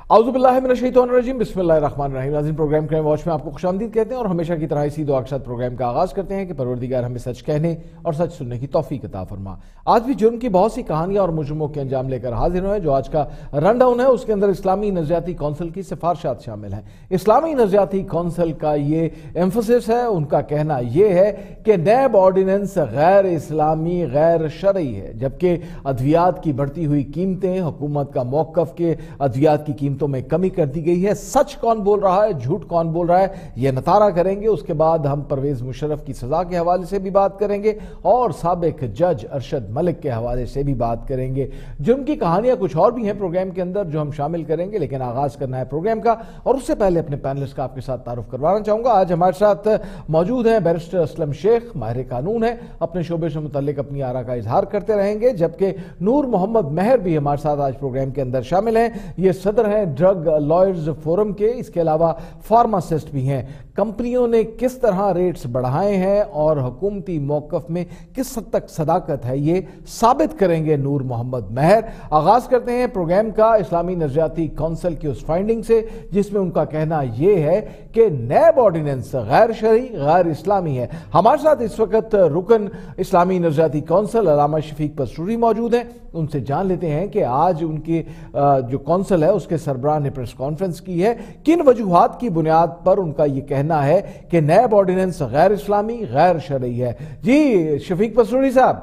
औज़ुबिल्लाहिमिनश्शैतानिर्रजीम बिस्मिल्लाहिर्रहमानिर्रहीम। नाज़रीन, programme crime watch में आपको खुशामदीद कहते हैं और हमेशा की तरह इसी दुआ के साथ प्रोग्राम का आगाज़ करते हैं कि परवरदिगार हमें सच कहने और सच सुनने की तौफीक अता फरमा। आज भी जुर्म की बहुत सी कहानियां और मुजरिमों के अंजाम लेकर हाजिर हुए हैं। जो आज का रन डाउन है उसके अंदर इस्लामी नज़रियाती कौंसिल की सिफारशात शामिल हैं। इस्लामी नज़रियाती कौंसिल का ये एम्फसिस है, उनका कहना यह है कि नैब ऑर्डिनेंस गैर इस्लामी गैर शरई है, जबकि अद्वियात की बढ़ती हुई कीमतें, हुकूमत का मौक़िफ़ के अद्वियात की कीमतों में कमी कर दी गई है। सच कौन बोल रहा है, झूठ कौन बोल रहा है, यह नतारा करेंगे। उसके बाद हम परवेज मुशर्रफ की सजा के हवाले से भी बात करेंगे और साबिक जज अरशद मलिक के हवाले से भी बात करेंगे। जुर्म की कहानियां कुछ और भी हैं प्रोग्राम के अंदर जो हम शामिल करेंगे, लेकिन आगाज करना है प्रोग्राम का। और उससे पहले अपने पैनलिस्ट का आपके साथ तारुफ करवाना चाहूंगा। आज हमारे साथ मौजूद हैं बैरिस्टर असलम शेख, माहिर कानून है, अपने शोबे से मुतल्लिक अपनी आरा का इजहार करते रहेंगे। जबकि नूर मोहम्मद मेहर भी हमारे साथ आज प्रोग्राम के अंदर शामिल हैं। ये सदर हैं ड्रग लॉयर्स फोरम के, इसके अलावा फार्मासिस्ट भी हैं। कंपनियों ने किस तरह रेट्स बढ़ाए हैं और हुकूमती मौक़िफ़ में किस हद तक सदाकत है, ये साबित करेंगे नूर मोहम्मद मेहर। आगाज करते हैं प्रोग्राम का इस्लामी नज़रियाती कौंसिल की उस फाइंडिंग से जिसमें उनका कहना यह है कि नैब ऑर्डिनेंस गैर शरई गैर इस्लामी है। हमारे साथ इस वक्त रुकन इस्लामी नज़रियाती कौंसिल अल्लामा शफीक पसूरी मौजूद हैं। उनसे जान लेते हैं कि आज उनकी जो कौंसिल है उसके सरबराह ने प्रेस कॉन्फ्रेंस की है, किन वजूहात की बुनियाद पर उनका यह कहना है कि नैब ऑर्डिनेंस गैर इस्लामी गैर शरई है। जी शफीक पसूरी साहब।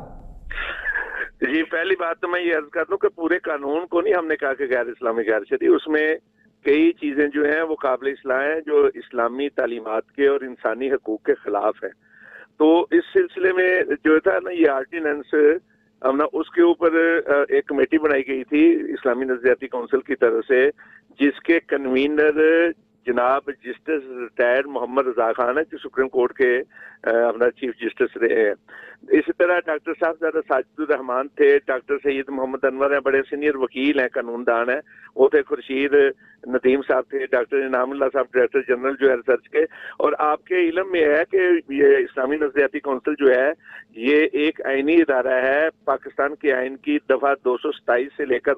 जी, पहली बात तो मैं ये अर्ज कर दूं कि पूरे कानून को नहीं हमने कहा कि गैर इस्लामी गैर शरई, उसमें कई चीजें जो हैं वो काबिल इस्लाह हैं जो इस्लामी तालीमात के और इंसानी हकूक के खिलाफ हैं। तो इस सिलसिले में जो था ना ये ऑर्डिनेंस ना उसके ऊपर एक कमेटी बनाई गई थी इस्लामी नज़रियाती कौंसिल की तरफ से, जिसके कन्वीनर जनाब जस्टिस रिटायर्ड मोहम्मद रजा खान है जो सुप्रीम कोर्ट के अपना चीफ जस्टिस रहे हैं। इसी तरह डॉक्टर साहब साजिदुर रहमान थे, डॉक्टर सैयद मोहम्मद अनवर हैं, बड़े सीनियर वकील हैं, कानूनदान हैं, वो थे खुर्शीद नदीम साहब थे, डॉक्टर इनामुल्लाह साहब डायरेक्टर जनरल जो है रिसर्च के। और आपके इल्म में है कि ये इस्लामी नज़रियाती कौंसिल जो है ये एक आइनी इदारा है। पाकिस्तान के आइन की दफा 227 से लेकर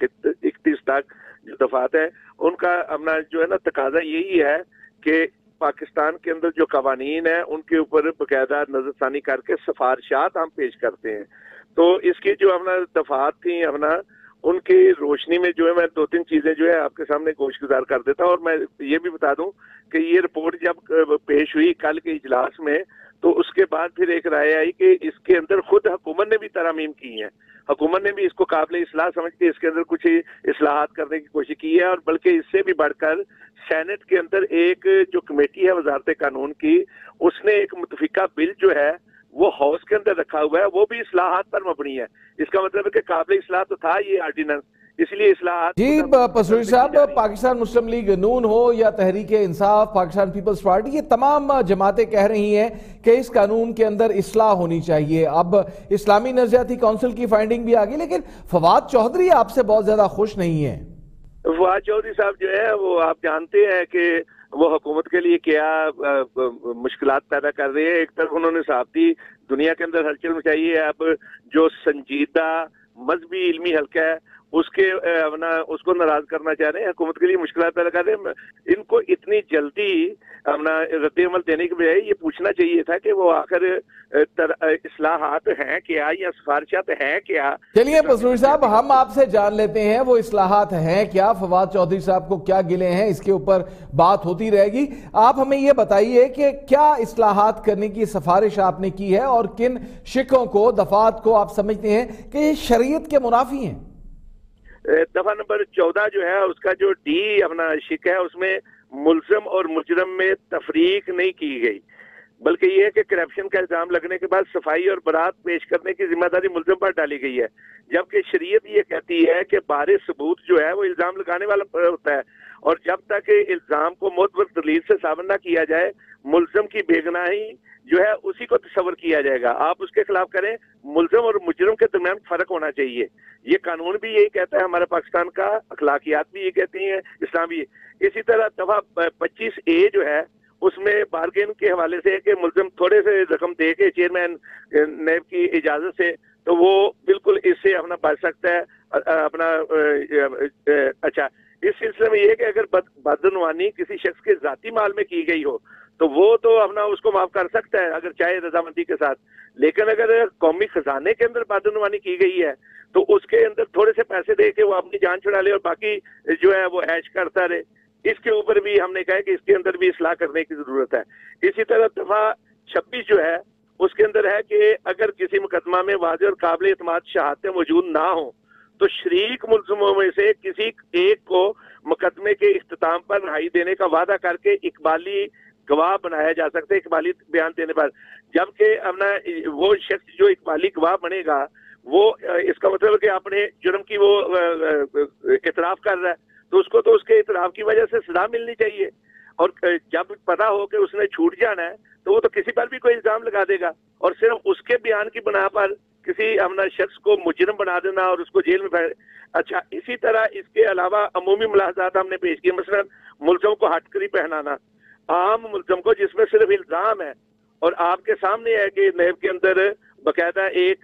231 तक जो दफात है उनका अपना जो है ना तकाजा यही है कि पाकिस्तान के अंदर जो कवानीन है उनके ऊपर बाकायदा नजरसानी करके सिफारिशात हम पेश करते हैं। तो इसकी जो अपना दफात थी अपना उनकी रोशनी में जो है मैं दो तीन चीजें जो है आपके सामने गोशगुजार कर देता हूं। और मैं ये भी बता दूं कि ये रिपोर्ट जब पेश हुई कल के इजलास में तो उसके बाद फिर एक राय आई कि इसके अंदर खुद हुकूमत ने भी तरमीम की है। हुकूमत ने भी इसको काबिल इस्लाह समझ के इसके अंदर कुछ इस्लाहात करने की कोशिश की है। और बल्कि इससे भी बढ़कर सेनेट के अंदर एक जो कमेटी है वजारत कानून की, उसने एक मुतफिका बिल जो है वो हाउस के अंदर रखा हुआ है, वो भी इस्लाहात पर मबनी है। इसका मतलब है कि काबिल इस्लाह तो था ये ऑर्डिनेंस, इसलिए इस्लाहात। जी पसूरी साहब, पाकिस्तान मुस्लिम लीग नून हो या तहरीक इंसाफ, पाकिस्तान पीपल्स पार्टी, ये तमाम जमातें कह रही हैं कि इस कानून के अंदर इस्लाह होनी चाहिए। अब इस्लामी नज़रियाती कौंसिल की फाइंडिंग भी आ गई, लेकिन फवाद चौधरी आपसे बहुत ज्यादा खुश नहीं है। फवाद चौधरी साहब जो है वो आप जानते हैं कि वो हुकूमत के लिए क्या मुश्किलात पैदा कर रहे हैं। एक तरफ उन्होंने साहबती दुनिया के अंदर हलचल मचाई है, अब जो संजीदा मजहबी इल्मी हल्का है उसके अपना उसको नाराज करना चाह रहे हैं, हुकूमत के लिए मुश्किलात पैदा कर रहे हैं। इनको इतनी जल्दी अपना रद्द-ए-अमल देने के बजाय ये पूछना चाहिए था कि वो आखिर इस्लाहात हैं क्या या सिफारिशात हैं क्या। चलिए पसूरी साहब, हम आपसे जान लेते हैं वो इस्लाहात हैं क्या, फवाद चौधरी साहब को क्या गिले हैं, इसके ऊपर बात होती रहेगी। आप हमें ये बताइए कि क्या इस्लाहात करने की सिफारिश आपने की है और किन शिकों को, दफात को आप समझते हैं कि ये शरीयत के मुनाफी हैं। दफा नंबर 14 जो है उसका जो डी अपना शिक है उसमें मुल्ज़िम और मुजरम में तफरीक नहीं की गई, बल्कि यह है कि करप्शन का इल्जाम लगने के बाद सफाई और बरात पेश करने की जिम्मेदारी मुल्ज़िम पर डाली गई है। जबकि शरीयत ये कहती है कि बारे सबूत जो है वो इल्जाम लगाने वाला होता है और जब तक इल्जाम को मोतबर दलील से साबित न किया जाए मुल्ज़िम की बेगुनाही जो है उसी को तस्वर किया जाएगा। आप उसके खिलाफ करें, मुल्ज़िम और मुजरिम के दरमियान फर्क होना चाहिए। ये कानून भी यही कहता है, हमारे पाकिस्तान का अखलाकियात भी ये कहती हैं, इस्लाम भी। इसी तरह दफा 25A जो है उसमें बार्गेन के हवाले से कि मुल्ज़िम थोड़े से रकम दे के चेयरमैन नैब की इजाजत से तो वो बिल्कुल इससे अपना बच सकता है अपना। अच्छा, اس سلسلے میں یہ کہ اگر بدعنوانی کسی شخص کے ذاتی مال میں کی گئی ہو تو وہ تو اپنا اس کو معاف کر سکتا ہے اگر چاہے رضامندی کے ساتھ، لیکن اگر قومی خزانے کے اندر بدعنوانی کی گئی ہے تو اس کے اندر تھوڑے سے پیسے دے کے وہ اپنی جان چھڑا لے اور باقی جو ہے وہ عیش کرتا رہے، اس کے اوپر بھی ہم نے کہا کہ اس کے اندر بھی اصلاح کرنے کی ضرورت ہے۔ اسی طرح دفعہ 26 جو ہے اس کے اندر ہے کہ اگر کسی مقدمہ میں واضح اور قابل اعتماد شہادتیں موجود نہ ہوں تو شریک ملزموں میں سے کسی ایک کو مقدمے کے اختتام پر رہائی دینے کا وعدہ کر کے اقبالی گواہ بنایا جا سکتا ہے اقبالی بیان دینے پر، جبکہ اپنا وہ شخص جو اقبالی گواہ بنے گا وہ اس کا مطلب ہے کہ اپنے جرم کی وہ اعتراف کر رہا ہے تو اس کو تو اس کے اعتراف کی وجہ سے سزا ملنی چاہیے، اور جب پتا ہو کہ اس نے چھوٹ جانا ہے تو وہ تو کسی پر بھی کوئی الزام لگا دے گا، اور صرف اس کے بیان کی بنا پر کسی اپنا شخص کو مجرم بنا دینا اور اس کو جیل میں اچھا اسی طرح اس کے علاوہ عمومی ملاحظات ہم نے پیش کیے، مثلا ملزم کو ہتکڑی پہنانا، عام ملزم کو جس میں صرف الزام ہے، اور آپ کے سامنے ہے کہ نیب کے اندر باقاعدہ ایک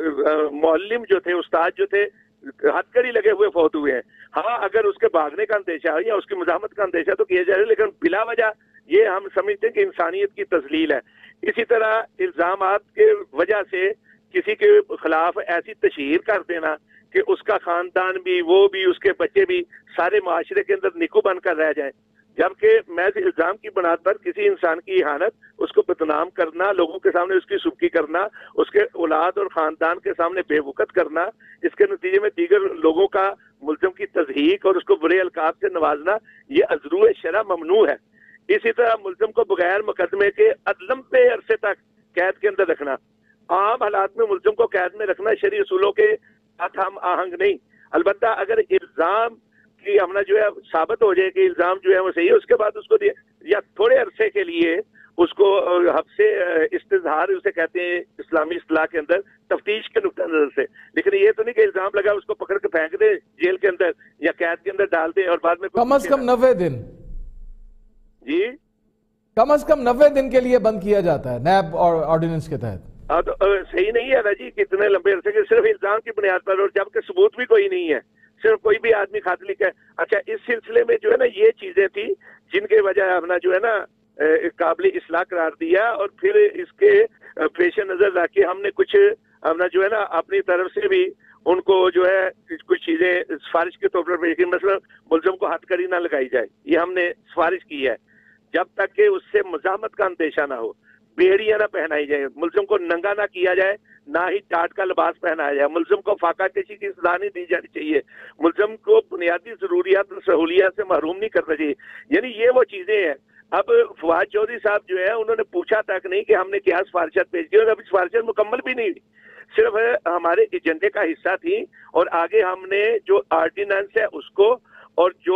معلم جو تھے، استاد جو تھے، ہتکڑی لگے ہوئے فوت ہوئے ہیں۔ ہاں اگر اس کے بھاگنے کا اندیشہ ہے یا اس کی مزاحمت کا اندیشہ تو کیا جائے، لیکن بلا وجہ یہ ہم سمجھتے ہیں کہ انسانیت کی تذلیل ہے۔ اسی طرح الزامات کے وجہ سے کسی کے خلاف ایسی تشہیر کر دینا کہ اس کا خاندان بھی، وہ بھی، اس کے بچے بھی سارے معاشرے کے اندر نکو بن کر رہ جائیں، جبکہ محض الزام کی بنیاد پر کسی انسان کی اہانت، اس کو بدنام کرنا، لوگوں کے سامنے اس کی سبکی کرنا، اس کے اولاد اور خاندان کے سامنے بے وقت کرنا، اس کے نتیجے میں دیگر لوگوں کا ملزم کی تضحیک اور اس کو برے القاب سے نوازنا، یہ ازرو شرع ممنوع ہے۔ اسی طرح ملزم کو بغیر مقدمے کے لمبے عرصے تک قید کے اندر رکھنا، عام حالات میں ملزم کو قید میں رکھنا شرعی اصولوں کے ساتھ ہم آہنگ نہیں، البتہ اگر الزام کی ہمنا جو ہے ثابت ہو جائے کہ الزام جو ہے وہ صحیح ہے، اس کے بعد اس کو یا تھوڑے عرصے کے لیے اس کو حبس استظہار اسے کہتے ہیں اسلامی اصطلاح کے اندر، تفتیش کے نقطہ نظر سے، لیکن یہ تو نہیں کہ الزام لگا اس کو پکڑ کے پھینک دے جیل کے اندر یا قید کے اندر ڈال دے اور بعد میں کم از کم 90 دن جی کم از کم 90 دن کے لیے بند کیا جاتا ہے نیب اور آرڈیننس کے تحت۔ صحیح نہیں ہے نا جی، کتنے لمبے عرصے کے صرف الزام کی بنیاد پر، اور جبکہ ثبوت بھی کوئی نہیں ہے، صرف کوئی بھی آدمی خط لکھا ہے۔ اچھا اس سلسلے میں جو ہے نا یہ چیزیں تھی جن کے وجہ اپنا جو ہے نا قابل اصلاح قرار دیا، اور پھر اس کے پیش نظر رکھ کے ہم نے کچھ اپنا جو ہے نا اپنی طرف سے بھی ان کو جو ہے کچھ چیزیں سفارش کے طور پر پیش کی، مثلا ملزم کو ہتکڑی نہ لگائی جائے، یہ ہم نے سفارش کی ہے جب تک کہ اس سے مزاحمت کا اندیشہ نہ ہو، بیڑیاں نہ پہنائی جائے، ملزم کو ننگا نہ کیا جائے، نہ ہی ٹاٹ کا لباس پہنایا جائے، ملزم کو فاقہ کشی کی سزا نہیں دی جانی چاہیے، ملزم کو بنیادی ضروریات اور سہولیات سے محروم نہیں کرنا چاہیے، یعنی یہ وہ چیزیں ہیں۔ اب فواد چودھری صاحب جو ہے انہوں نے پوچھا تک نہیں کہ ہم نے کیا سفارشات پیش کی، اور ابھی سفارشات مکمل بھی نہیں، صرف ہمارے ایجنڈے کا حصہ تھی، اور آگے ہم نے جو آرڈیننس ہے اس کو، اور جو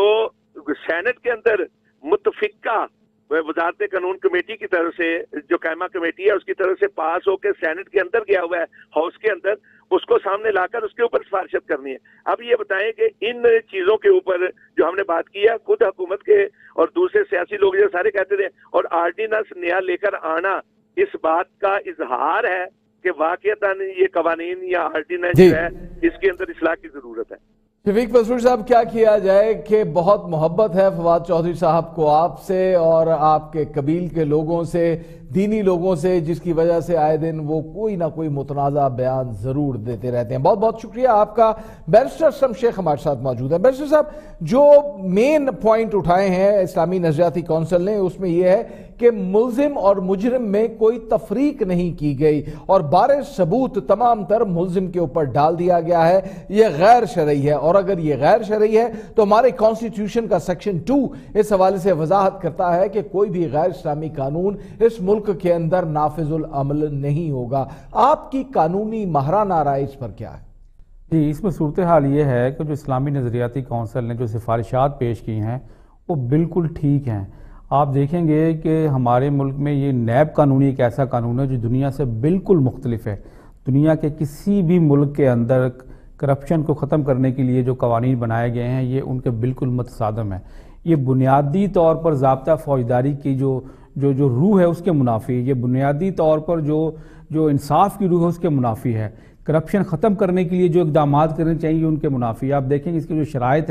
سینٹ کے اندر متفقہ وزارت قانون کمیٹی کی طرف سے جو قائمہ کمیٹی ہے اس کی طرف سے پاس ہو کے سینٹ کے اندر گیا ہوا ہے، ہاؤس کے اندر، اس کو سامنے لا کر اس کے اوپر سفارشت کرنی ہے۔ اب یہ بتائیں کہ ان چیزوں کے اوپر جو ہم نے بات کی ہے، خود حکومت کے اور دوسرے سیاسی لوگ جو سارے کہتے تھے، اور آرڈیننس نیا لے کر آنا اس بات کا اظہار ہے کہ واقعتاً یہ قوانین یا آرڈیننس جو ہے اس کے اندر اصلاح کی ضرورت ہے۔ شفیق پسوری صاحب، کیا کیا جائے کہ بہت محبت ہے فواد چودھری صاحب کو آپ سے اور آپ کے قبیل کے لوگوں سے، دینی لوگوں سے، جس کی وجہ سے آئے دن وہ کوئی نہ کوئی متنازع بیان ضرور دیتے رہتے ہیں۔ بہت بہت شکریہ آپ کا۔ بیرسٹر اسلم شیخ ہمارے ساتھ موجود ہیں۔ بیرسٹر صاحب، جو مین پوائنٹ اٹھائے ہیں اسلامی نظریاتی کونسل نے، اس میں یہ ہے کہ ملزم اور مجرم میں کوئی تفریق نہیں کی گئی اور بارے ثبوت تمام تر ملزم کے اوپر ڈال دیا گیا ہے، یہ غیر شرعی ہے، اور اگر یہ غیر شرعی ہے تو ہمارے کانسٹیٹیوشن کا سیکشن 2 اس حوالے سے وضاحت کرتا ہے کہ کوئی بھی غیر اسلامی قانون اس ملک کے اندر نافذ العمل نہیں ہوگا۔ آپ کی قانونی ماہرانہ رائے اس پر کیا ہے؟ جی، اس میں صورتحال یہ ہے کہ جو اسلامی نظریاتی کونسل نے جو سفارشات پیش کی ہیں وہ بالکل ٹھیک ہیں۔ آپ دیکھیں گے کہ ہمارے ملک میں یہ نیب قانون ایک ایسا قانون ہے جو دنیا سے بالکل مختلف ہے۔ دنیا کے کسی بھی ملک کے اندر کرپشن کو ختم کرنے کے لیے جو قوانین بنائے گئے ہیں یہ ان کے بالکل متصادم ہیں۔ یہ بنیادی طور پر ضابطہ فوجداری کی جو روح ہے اس کے منافی، یہ بنیادی طور پر جو انصاف کی روح ہے اس کے منافی ہے۔ کرپشن ختم کرنے کے لیے جو اقدامات کرنے چاہیے ان کے منافی۔ آپ دیکھیں اس کے جو شرائط ہیں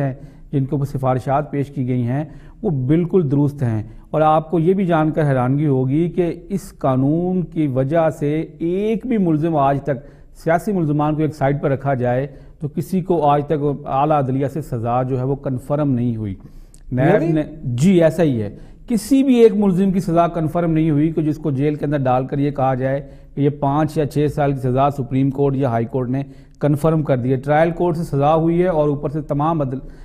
جن کے اوپر سفارشات پیش کی گئی ہیں وہ بالکل درست ہیں. اور آپ کو یہ بھی جان کر حیرانگی ہوگی کہ اس قانون کی وجہ سے ایک بھی ملزم آج تک، سیاسی ملزمان کو ایک سائڈ پر رکھا جائے تو کسی کو آج تک اعلیٰ عدلیہ سے سزا جو ہے وہ کنفرم نہیں ہوئی. نیب نے جی ایسا ہی ہے، کسی بھی ایک ملزم کی سزا کنفرم نہیں ہوئی کہ جس کو جیل کے اندر ڈال کر یہ کہا جائے کہ یہ 5 یا 6 سال کی سزا سپریم کورٹ یا ہائی کورٹ نے کنفرم کر دی ہے. ٹرائل کورٹ سے سزا ہوئی ہے اور اوپر سے تمام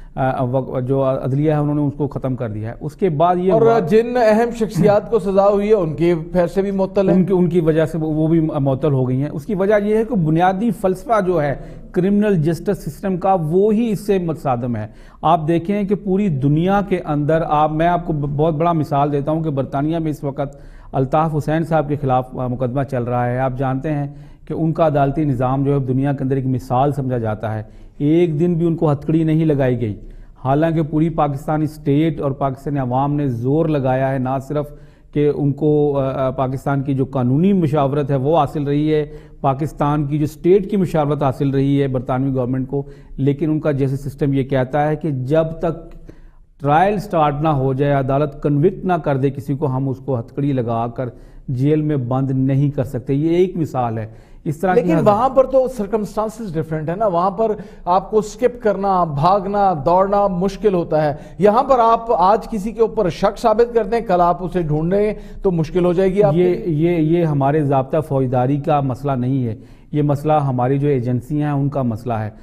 جو عدلیہ ہے انہوں نے اس کو ختم کر دیا ہے. اس کے بعد یہ اور جن اہم شخصیات کو سزا ہوئی ہے ان کے فیصلے بھی معطل ہیں، ان کی وجہ سے وہ بھی معطل ہو گئی ہیں. اس کی وجہ یہ ہے کہ بنیادی فلسفہ جو ہے کرمنل جسٹس سسٹم کا وہی اس سے متصادم ہے. آپ دیکھیں کہ پوری دنیا کے اندر میں آپ کو بہت بڑا مثال دیتا ہوں کہ برطانیہ میں اس وقت الطاف حسین صاحب کے خلاف مقدمہ چل رہا ہے. آپ جانتے ہیں کہ ان کا عدالتی نظام جو ہے دنیا کے اندر ایک مثال سمجھا جاتا ہے. ایک دن بھی ان کو ہتھکڑی نہیں لگائی گئی، حالانکہ پوری پاکستانی اسٹیٹ اور پاکستانی عوام نے زور لگایا ہے، نہ صرف کہ ان کو پاکستان کی جو قانونی مشاورت ہے وہ حاصل رہی ہے، پاکستان کی جو اسٹیٹ کی مشاورت حاصل رہی ہے برطانوی گورنمنٹ کو، لیکن ان کا جیسے سسٹم یہ کہتا ہے کہ جب تک ٹرائل سٹارٹ نہ ہو جائے، عدالت کنوکٹ نہ کر دے کسی کو، ہم اس کو ہتھکڑی لگا کر جیل میں بند نہیں کر سکتے. یہ ایک مثال ہے اس طرح. لیکن وہاں پر تو سرکمسٹانسز ڈیفرنٹ ہے نا، وہاں پر آپ کو سکپ کرنا، بھاگنا، دوڑنا مشکل ہوتا ہے. یہاں پر آپ آج کسی کے اوپر شک ثابت کرتے ہیں، کل آپ اسے ڈھونڈ رہے ہیں تو مشکل ہو جائے گی. یہ ہمارے ضابطہ فوجداری کا مسئلہ نہیں ہے، یہ مسئلہ ہماری جو ایجنسیاں ہیں ان کا مسئلہ ہے،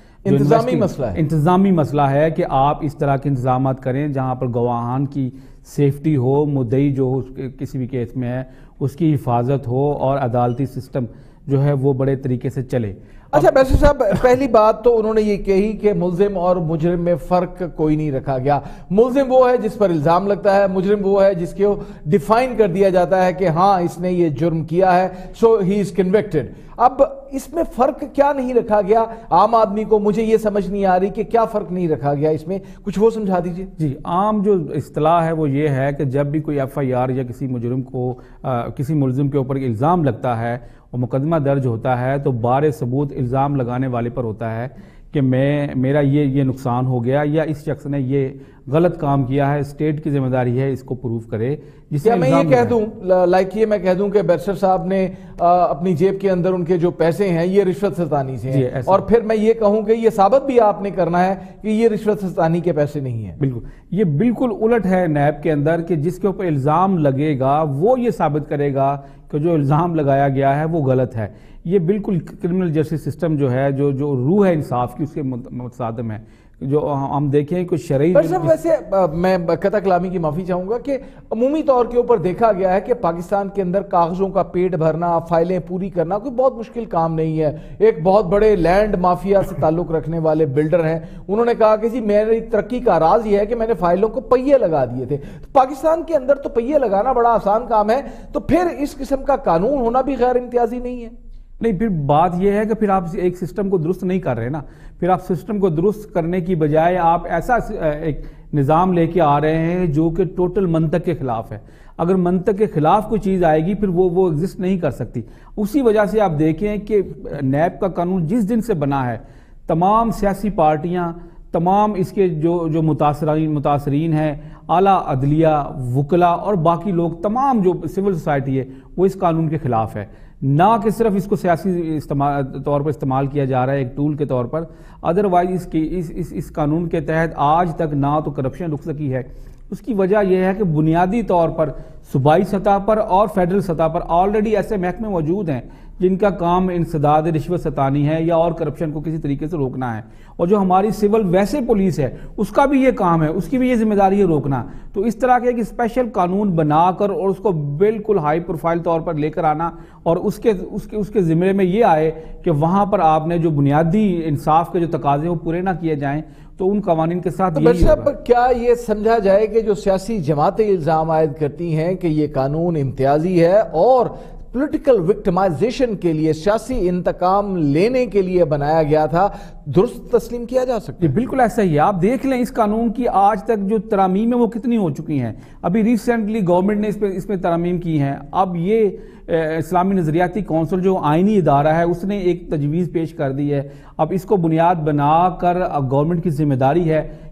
انتظامی مسئلہ ہے کہ آپ اس طرح کے انتظامات کریں جہاں پر گواہان کی سیفٹی ہو، مدعی جو کسی بھی کیس میں ہے اس کی حفاظت ہو اور عدالتی سسٹم جو ہے وہ بڑے طریقے سے چلے. اچھا بیسر صاحب، پہلی بات تو انہوں نے یہ کہی کہ ملزم اور مجرم میں فرق کوئی نہیں رکھا گیا. ملزم وہ ہے جس پر الزام لگتا ہے، مجرم وہ ہے جس کو ڈیفائن کر دیا جاتا ہے کہ ہاں اس نے یہ جرم کیا ہے، سو ہی از کنوکٹڈ. اب اس میں فرق کیا نہیں رکھا گیا عام آدمی کو؟ مجھے یہ سمجھ نہیں آ رہی کہ کیا فرق نہیں رکھا گیا اس میں، کچھ وہ سمجھا دیجئے. جی، عام جو اصطلاح ہے وہ یہ ہے کہ جب بھی کوئی FIR یا کسی مجرم کو کسی ملزم کے اوپر الزام لگتا ہے اور مقدمہ درج ہوتا ہے تو بار ثبوت الزام لگانے والے پر ہوتا ہے کہ میرا یہ نقصان ہو گیا یا اس شخص نے یہ غلط کام کیا ہے، اسٹیٹ کی ذمہ داری ہے اس کو پروف کرے. کیا میں یہ کہہ دوں میں کہہ دوں کہ بیرسٹر صاحب نے اپنی جیب کے اندر ان کے جو پیسے ہیں یہ رشوت ستانی سے ہیں، اور پھر میں یہ کہوں کہ یہ ثابت بھی آپ نے کرنا ہے کہ یہ رشوت ستانی کے پیسے نہیں ہیں؟ بالکل، یہ بالکل الٹ ہے نیب کے اندر کہ جس کے اوپر الزام لگے گا وہ یہ ثابت کرے گا کہ جو الزام لگایا گیا ہے وہ غلط ہے. یہ بالکل کرمنل جسٹس سسٹم جو ہے جو روح ہے انصاف کی اس کے متصادم ہے. جو ہم دیکھیں کچھ شرعی ویسے میں قطع کلامی کی معافی چاہوں گا کہ عمومی طور کے اوپر دیکھا گیا ہے کہ پاکستان کے اندر کاغذوں کا پیٹ بھرنا، فائلیں پوری کرنا کوئی بہت مشکل کام نہیں ہے. ایک بہت بڑے لینڈ مافیا سے تعلق رکھنے والے بلڈر ہیں، انہوں نے کہا کہ جی میری ترقی کا راز یہ ہے کہ میں نے فائلوں کو پہیے لگا دیے تھے. پاکستان کے اندر تو پہیے لگانا بڑا آسان کام ہے، تو پھر اس قسم کا قانون ہونا بھی غیر امتیازی نہیں ہے؟ نہیں، پھر بات یہ ہے کہ پھر آپ ایک سسٹم کو درست نہیں کر رہے نا. پھر آپ سسٹم کو درست کرنے کی بجائے آپ ایسا ایک نظام لے کے آ رہے ہیں جو کہ ٹوٹل منطق کے خلاف ہے. اگر منطق کے خلاف کوئی چیز آئے گی پھر وہ ایگزسٹ نہیں کر سکتی. اسی وجہ سے آپ دیکھیں کہ نیب کا قانون جس دن سے بنا ہے، تمام سیاسی پارٹیاں، تمام اس کے جو متاثرین ہیں، اعلیٰ عدلیہ، وکلاء اور باقی لوگ، تمام جو سول سوسائٹی ہے وہ اس قانون کے خلاف ہے. نہ کہ صرف اس کو سیاسی طور پر استعمال کیا جا رہا ہے ایک ٹول کے طور پر، ادروائز اس قانون کے تحت آج تک نہ تو کرپشن رک سکی ہے. اس کی وجہ یہ ہے کہ بنیادی طور پر صوبائی سطح پر اور فیڈرل سطح پر آلریڈی ایسے محکمے موجود ہیں جن کا کام انسداد رشوت ستانی ہے یا اور کرپشن کو کسی طریقے سے روکنا ہے. اور جو ہماری سول ویسے پولیس ہے اس کا بھی یہ کام ہے، اس کی بھی یہ ذمہ داری ہے روکنا. تو اس طرح کے ایک اسپیشل قانون بنا کر اور اس کو بالکل ہائی پروفائل طور پر لے کر آنا اور اس کے ذمہ میں یہ آئے کہ وہاں پر آپ نے جو بنیادی انصاف کے جو تقاضے وہ پورے نہ کیے جائیں، تو ان قوانین کے ساتھ یہی ہوگا. کیا یہ سمجھا جائے کہ جو سیاسی جماعتیں الزام عائد کرتی ہیں کہ یہ قانون امتیازی ہے اور پولیٹیکل وکٹمائزیشن کے لیے، سیاسی انتقام لینے کے لیے بنایا گیا تھا، درست تسلیم کیا جا سکتا ہے؟ بالکل ایسا ہی ہے. آپ دیکھ لیں اس قانون کی آج تک جو ترامیم ہیں وہ کتنی ہو چکی ہیں. ابھی ریسنٹلی گورنمنٹ نے اس میں ترامیم کی ہیں. اب یہ اسلامی نظریاتی کونسل جو آئینی ادارہ ہے اس نے ایک تجویز پیش کر دی ہے. اب اس کو بنیاد بنا کر اب گورنمنٹ کی ذمہ داری ہے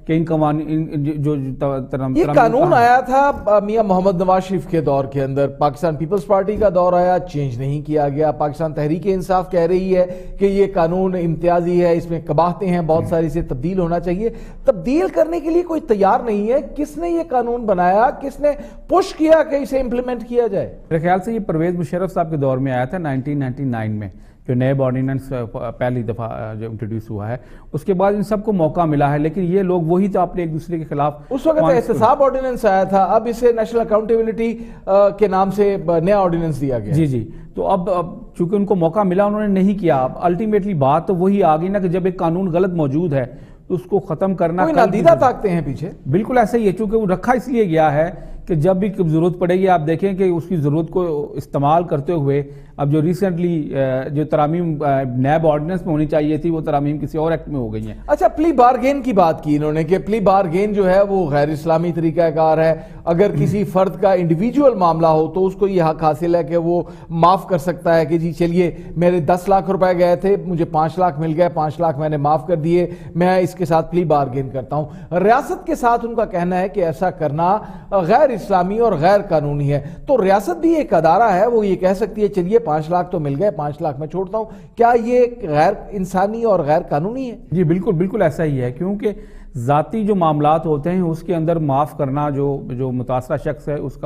کہ ان قوانین یہ قانون آیا تھا میاں محمد نواز شریف کے دور کے اندر، پاکستان پیپلز پارٹی کا دور آیا، چینج نہیں کیا گیا، پاکستان تحریک انصاف کہہ رہی ہے کہ یہ قانون امتیازی ہے، اس میں قباحتیں ہیں بہت ساری، سے تبدیل ہونا چاہیے۔ تبدیل کرنے کے لیے کوئی تیار نہیں ہے، کس نے یہ قانون بنایا، کس نے پش کیا کہ اسے امپلیمنٹ کیا جائے؟ میرے خیال سے یہ پرویز مشرف صاحب کے دور میں آیا تھا 1999 میں، جو نیب آرڈیننس پہلی دفعہ جو انٹروڈیوس ہوا ہے، اس کے بعد ان سب کو موقع ملا ہے، لیکن یہ لوگ وہی تو اپنے ایک دوسرے کے خلاف اس وقت احتساب آرڈیننس آیا تھا، اب اسے نیشنل اکاؤنٹیبلٹی کے نام سے نیا آرڈیننس دیا گیا۔ جی تو اب چونکہ ان کو موقع ملا انہوں نے نہیں کیا، اب الٹیمیٹلی بات تو وہی آ گئی نا کہ جب ایک قانون غلط موجود ہے تو اس کو ختم کرنا کوئی نادیدہ طاقتیں ہیں پیچھے۔ بالکل ایسا ہی ہے، چونکہ وہ رکھا اس لیے گیا ہے کہ جب بھی ضرورت پڑے گی، آپ دیکھیں کہ اس کی ضرورت کو استعمال کرتے ہوئے اب جو ریسنٹلی جو ترامیم نیب آرڈیننس میں ہونی چاہیے تھی وہ ترامیم کسی اور ایکٹ میں ہو گئی ہیں۔ اچھا، پلی بارگین کی بات کی انہوں نے کہ پلی بارگین جو ہے وہ غیر اسلامی طریقہ کار ہے، اگر کسی فرد کا انڈیویجول معاملہ ہو تو اس کو یہ حق حاصل ہے کہ وہ معاف کر سکتا ہے کہ جی چلیے میرے 10 لاکھ روپے گئے تھے، مجھے 5 لاکھ مل گئے، 5 لاکھ میں نے معاف کر دیے، میں اس کے ساتھ پلی بارگین کرتا ہوں۔ ریاست کے ساتھ ان کا کہنا ہے کہ ایسا کرنا غیر اسلامی اور غیر قانونی ہے، تو ریاست بھی ایک ادارہ ہے، وہ یہ کہہ سکتی ہے چلیے 5 لاکھ تو مل گئے، 5 لاکھ میں چھوڑتا ہوں۔ کیا یہ غیر انسانی اور غیر قانونی ہے؟ جی بالکل ایسا ہی ہے، کیونکہ ذاتی جو معاملات ہوتے ہیں اس کے اندر معاف کرنا جو متاثرہ شخص ہے اس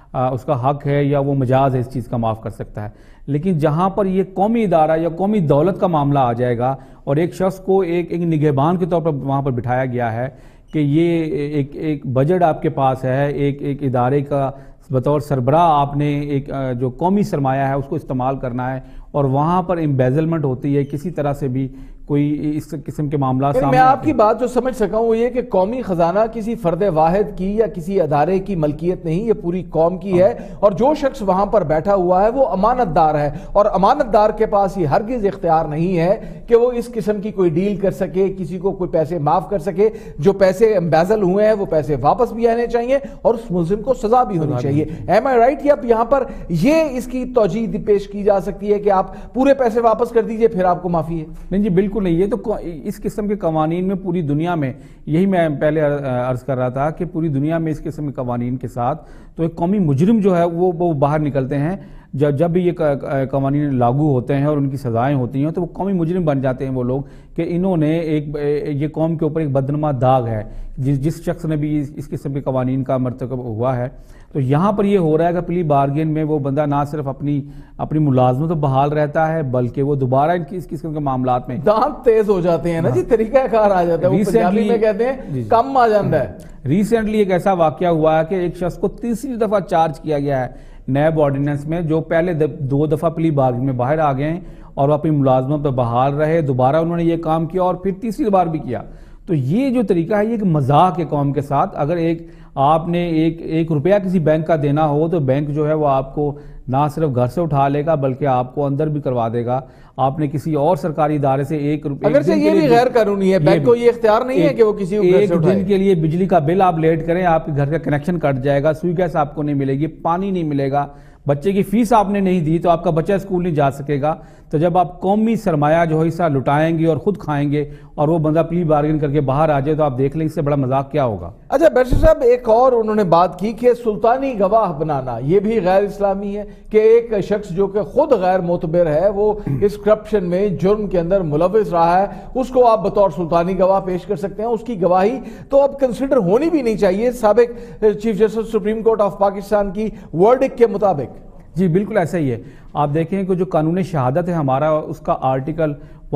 کا حق ہے یا وہ مجاز ہے اس چیز کا معاف کر سکتا ہے، لیکن جہاں پر یہ قومی ادارہ یا قومی دولت کا معاملہ آ جائے گا اور ایک شخص کو ایک نگہبان کے طور پر وہاں پر بٹھایا گیا ہے کہ یہ ایک بجٹ آپ کے پاس ہے، ایک ادارے کا بطور سربراہ آپ نے ایک جو قومی سرمایہ ہے اس کو استعمال کرنا ہے، اور وہاں پر امبیزلمنٹ ہوتی ہے، کسی طرح سے بھی کوئی اس قسم کے معاملات سامنے میں آپ کی بات جو سمجھ سکا ہوں وہ یہ کہ قومی خزانہ کسی فرد واحد کی یا کسی ادارے کی ملکیت نہیں، یہ پوری قوم کی ہے، اور جو شخص وہاں پر بیٹھا ہوا ہے وہ امانت دار ہے، اور امانت دار کے پاس یہ ہرگز اختیار نہیں ہے کہ وہ اس قسم کی کوئی ڈیل کر سکے، کسی کو کوئی پیسے معاف کر سکے۔ جو پیسے امبیزل ہوئے ہیں وہ پیسے واپس بھی آنے چاہیے اور اس ملزم کو سزا بھی ہونی چاہیے۔ Am I right? یا یہاں پر یہ اس کی توجیہ پیش کی جا سکتی ہے کہ آپ پورے پیسے واپس کر دیجئے پھر آپ کو معافی ہے؟ نہیں جی بالکل نہیں، یہ تو اس قسم کے قوانین میں پوری دنیا میں، یہی میں پہلے عرض کر رہا تھا کہ پوری دنیا میں اس قسم کے قوانین کے ساتھ تو ایک قومی مجرم جو ہے وہ باہر نکلتے ہیں جب بھی یہ قوانین لاگو ہوتے ہیں اور ان کی سزائیں ہوتی ہیں تو وہ قومی مجرم بن جاتے ہیں وہ لوگ کہ انہوں نے یہ قوم کے اوپر ایک بدنما داغ ہے جس شخص نے بھی اس قسم کے قوانین کا مرتکب ہوا ہے۔ تو یہاں پر یہ ہو رہا ہے کہ پلی بارگین میں وہ بندہ نہ صرف اپنی ملازمت بحال رہتا ہے بلکہ وہ دوبارہ اس قسم کے معاملات میں دانت تیز ہو جاتے ہیں نا جی، طریقہ کار آ جاتا ہے، وہ پنجابی میں کہتے ہیں کم آ جاتا ہے۔ ریسنٹلی ایک ایسا واقعہ ہوا ہے کہ ایک شخص کو تیسری دفعہ چارج کیا گیا ہے نیب آرڈیننس میں، جو پہلے 2 دفعہ پلی بارگین میں باہر آ گئے ہیں اور وہ اپنی ملازمت پہ بحال رہے، دوبارہ انہوں نے یہ کام کیا اور پھر تیسری بار بھی کیا۔ تو یہ جو طریقہ ہے یہ ایک مذاق ہے قوم کے ساتھ۔ اگر آپ نے ایک روپیہ کسی بینک کا دینا ہو تو بینک جو ہے وہ آپ کو نہ صرف گھر سے اٹھا لے گا بلکہ آپ کو اندر بھی کروا دے گا۔ آپ نے کسی اور سرکاری ادارے سے ایک روپیہ، اگرچہ یہ بھی غیر قانونی ہے، بینک کو یہ اختیار نہیں ہے کہ وہ کسی کو گھر سے اٹھائے۔ ایک دن کے لیے بجلی کا بل آپ لیٹ کریں، آپ کے گھر کا کنیکشن کٹ جائے گا، سوئی گیس آپ کو نہیں ملے گی، پانی نہیں ملے گا، بچے کی فیس آپ نے نہیں دی تو آپ کا بچہ اسکول نہیں جا سکے گا۔ تو جب آپ قومی سرمایہ جو ہے حصہ لٹائیں گے اور خود کھائیں گے اور وہ بندہ پلی بارگن کر کے باہر آ جائے تو آپ دیکھ لیں اس سے بڑا مذاق کیا ہوگا۔ اچھا بیرسٹر صاحب، ایک اور انہوں نے بات کی کہ سلطانی گواہ بنانا یہ بھی غیر اسلامی ہے، کہ ایک شخص جو کہ خود غیر معتبر ہے، وہ اس کرپشن میں جرم کے اندر ملوث رہا ہے، اس کو آپ بطور سلطانی گواہ پیش کر سکتے ہیں، اس کی گواہی تو اب کنسیڈر ہونی بھی نہیں چاہیے سابق chief justice supreme court of Pakistan کی ورڈکٹ کے مطابق۔ جی بالکل ایسا ہی ہے۔ آپ دیکھیں کہ جو قانون شہادت ہے ہمارا، اس کا آرٹیکل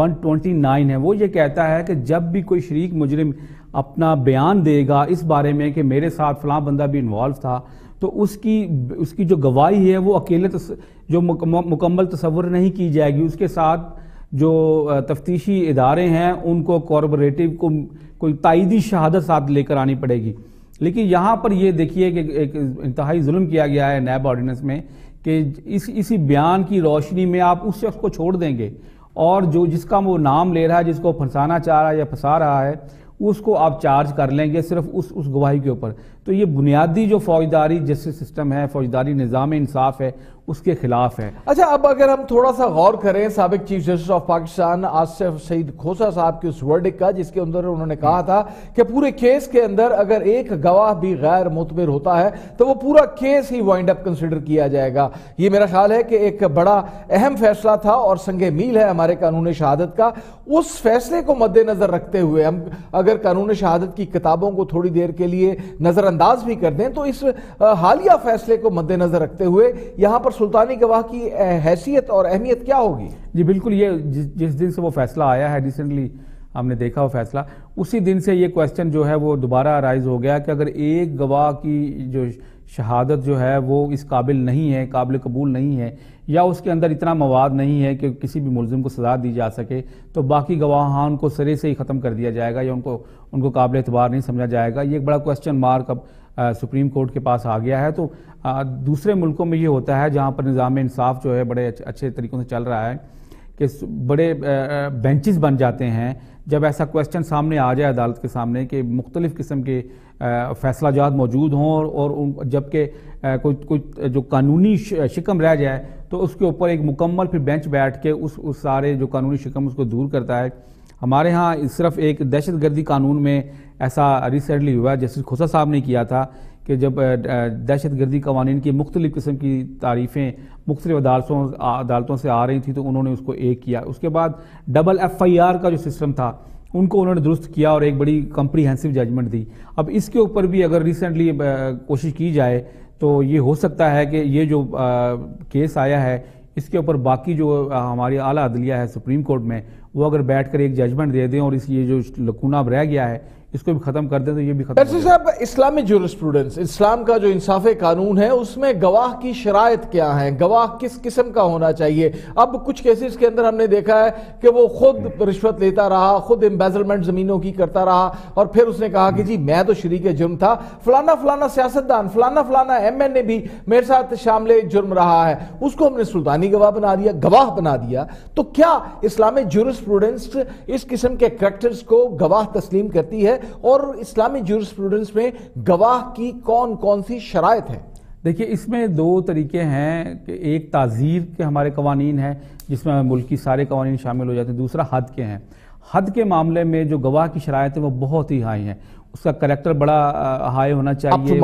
129 ہے، وہ یہ کہتا ہے کہ جب بھی کوئی شریک مجرم اپنا بیان دے گا اس بارے میں کہ میرے ساتھ فلاں بندہ بھی انوالو تھا تو اس کی جو گواہی ہے وہ اکیلے جو مکمل تصور نہیں کی جائے گی، اس کے ساتھ جو تفتیشی ادارے ہیں ان کو کوربوریٹو کو کوئی تائیدی شہادت ساتھ لے کر آنی پڑے گی۔ لیکن یہاں پر یہ دیکھیے کہ ایک انتہائی ظلم کیا گیا ہے نیب آرڈیننس میں کہ اسی بیان کی روشنی میں آپ اس شخص کو چھوڑ دیں گے اور جس کا وہ نام لے رہا ہے، جس کو پھنسانا چاہ رہا ہے یا پھنسا رہا ہے، اس کو آپ چارج کر لیں گے صرف اس گواہی کے اوپر۔ تو یہ بنیادی جو فوجداری جسٹس سسٹم ہے، فوجداری نظام انصاف ہے، اس کے خلاف ہے۔ اچھا، اب اگر ہم تھوڑا سا غور کریں سابق chief justice of Pakistan Asif Saeed Khosa صاحب کے اس ورڈک کا، جس کے اندر انہوں نے کہا تھا کہ پورے کیس کے اندر اگر ایک گواہ بھی غیر معتبر ہوتا ہے تو وہ پورا کیس ہی وائنڈ اپ کنسیڈر کیا جائے گا۔ یہ میرا خیال ہے کہ ایک بڑا اہم فیصلہ تھا اور سنگ میل ہے ہمارے قانون شہادت کا۔ اس فیصلے کو مد نظر رکھتے ہوئے ہم اگر قانون شہادت کی کتابوں کو تھوڑی دیر کے لیے نظر انداز بھی کر دیں تو اس حالیہ فیصلے کو مد نظر رکھتے ہوئے یہاں پر سلطانی گواہ کی حیثیت اور اہمیت کیا ہوگی؟ جی بالکل، یہ جس دن سے وہ فیصلہ آیا ہے، ریسنٹلی ہم نے دیکھا وہ فیصلہ، اسی دن سے یہ کویسچن جو ہے وہ دوبارہ رائز ہو گیا کہ اگر ایک گواہ کی جو شہادت جو ہے وہ اس قابل نہیں ہے، قابل قبول نہیں ہے، یا اس کے اندر اتنا مواد نہیں ہے کہ کسی بھی ملزم کو سزا دی جا سکے، تو باقی گواہان کو سرے سے ہی ختم کر دیا جائے گا یا ان کو قابل اعتبار نہیں سمجھا جائے گا۔ یہ ایک بڑا کویسچن مارک اب سپریم کورٹ کے پاس آ گیا ہے۔ تو دوسرے ملکوں میں یہ ہوتا ہے جہاں پر نظام انصاف جو ہے بڑے اچھے طریقوں سے چل رہا ہے کہ بڑے بینچز بن جاتے ہیں، جب ایسا کویسچن سامنے آ جائے عدالت کے سامنے کہ مختلف قسم کے فیصلہ جات موجود ہوں اور جبکہ کوئی جو قانونی شکم رہ جائے تو اس کے اوپر ایک مکمل پھر بینچ بیٹھ کے اس سارے جو قانونی شکم اس کو دور کرتا ہے۔ ہمارے ہاں صرف ایک دہشت گردی قانون میں ایسا ریسنٹلی ہوا، جسٹس کھوسہ صاحب نے کیا تھا کہ جب دہشت گردی قوانین کی مختلف قسم کی تعریفیں مختلف عدالتوں سے آ رہی تھیں تو انہوں نے اس کو ایک کیا۔ اس کے بعد ڈبل FIR کا جو سسٹم تھا ان کو انہوں نے درست کیا اور ایک بڑی کمپریہنسو ججمنٹ دی۔ اب اس کے اوپر بھی اگر ریسنٹلی کوشش کی جائے تو یہ ہو سکتا ہے کہ یہ جو کیس آیا ہے اس کے اوپر باقی جو ہماری اعلیٰ عدلیہ ہے سپریم کورٹ میں، وہ اگر بیٹھ کر ایک ججمنٹ دے دیں اور یہ جو لکونہ اب رہ گیا ہے اس کو بھی ختم کر دیں تو یہ بھی ختم ہو جائے۔ صاحب، اسلامی جورسپروڈنس، اسلام کا جو انصاف قانون ہے اس میں گواہ کی شرائط کیا ہیں؟ گواہ کس قسم کا ہونا چاہیے؟ اب کچھ کیسز کے اندر ہم نے دیکھا ہے کہ وہ خود رشوت لیتا رہا، خود امبیزلمنٹ زمینوں کی کرتا رہا اور پھر اس نے کہا کہ جی میں تو شریک جرم تھا، فلانا سیاستدان، فلانا MN بھی میرے ساتھ شامل جرم رہا ہے، اس کو ہم نے سلطانی گواہ بنا دیا۔ تو کیا اسلامی جورسپروڈنس اس قسم کے کریکٹرز کو گواہ تسلیم کرتی ہے اور اسلامی جورسپروڈنس میں گواہ کی کون کون سی شرائط ہیں؟ دیکھیے، اس میں دو طریقے ہیں کہ ایک تعزیر کے ہمارے قوانین ہیں جس میں ملکی سارے قوانین شامل ہو جاتے ہیں، دوسرا حد کے ہیں۔ حد کے معاملے میں جو گواہ کی شرائط ہیں وہ بہت ہی ہائی ہیں، اس کا کریکٹر بڑا ہائی ہونا چاہیے،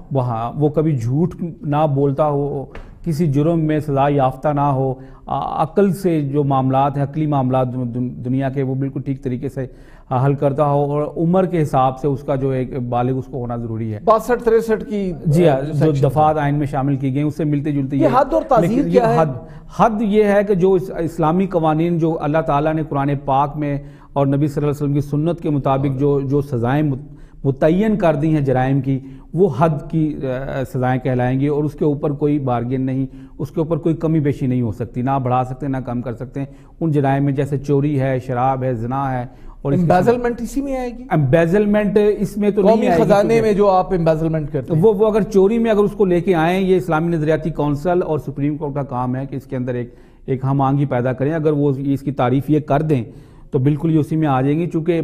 وہ کبھی جھوٹ نہ بولتا ہو، کسی جرم میں سزا یافتہ نہ ہو، عقل سے جو معاملات ہیں، عقلی معاملات دنیا کے، وہ بالکل ٹھیک طریقے سے حل کرتا ہو، اور عمر کے حساب سے اس کا جو ایک بالغ اس کو ہونا ضروری ہے۔ 62-63 کی جی ہاں، جو دفعات آئین میں شامل کی گئی اس سے ملتے جلتے یہ حد اور تعزیر کیا ہے؟ حد یہ ہے کہ جو اسلامی قوانین جو اللہ تعالیٰ نے قرآن پاک میں اور نبی صلی اللہ علیہ وسلم کی سنت کے مطابق جو سزائیں متعین کر دی ہیں جرائم کی، وہ حد کی سزائیں کہلائیں گی اور اس کے اوپر کوئی بارگین نہیں، اس کے اوپر کوئی کمی بیشی نہیں ہو سکتی، نہ بڑھا سکتے نہ کم کر سکتے ہیں ان جرائم میں، جیسے چوری ہے، شراب ہے، زنا ہے۔ اور امبیزلمنٹ اسی میں آئے گی؟ امبیزلمنٹ اس میں تو نہیں آئے گی، قومی خزانے میں جو آپ امبیزلمنٹ کرتے ہیں وہ اگر چوری میں اگر اس کو لے کے آئیں، یہ اسلامی نظریاتی کونسل اور سپریم کورٹ کا کام ہے کہ اس کے اندر ایک ہم آہنگی پیدا کریں۔ اگر وہ اس کی تعریف یہ کر دیں تو بالکل یہ اسی میں آ جائیں گی، چونکہ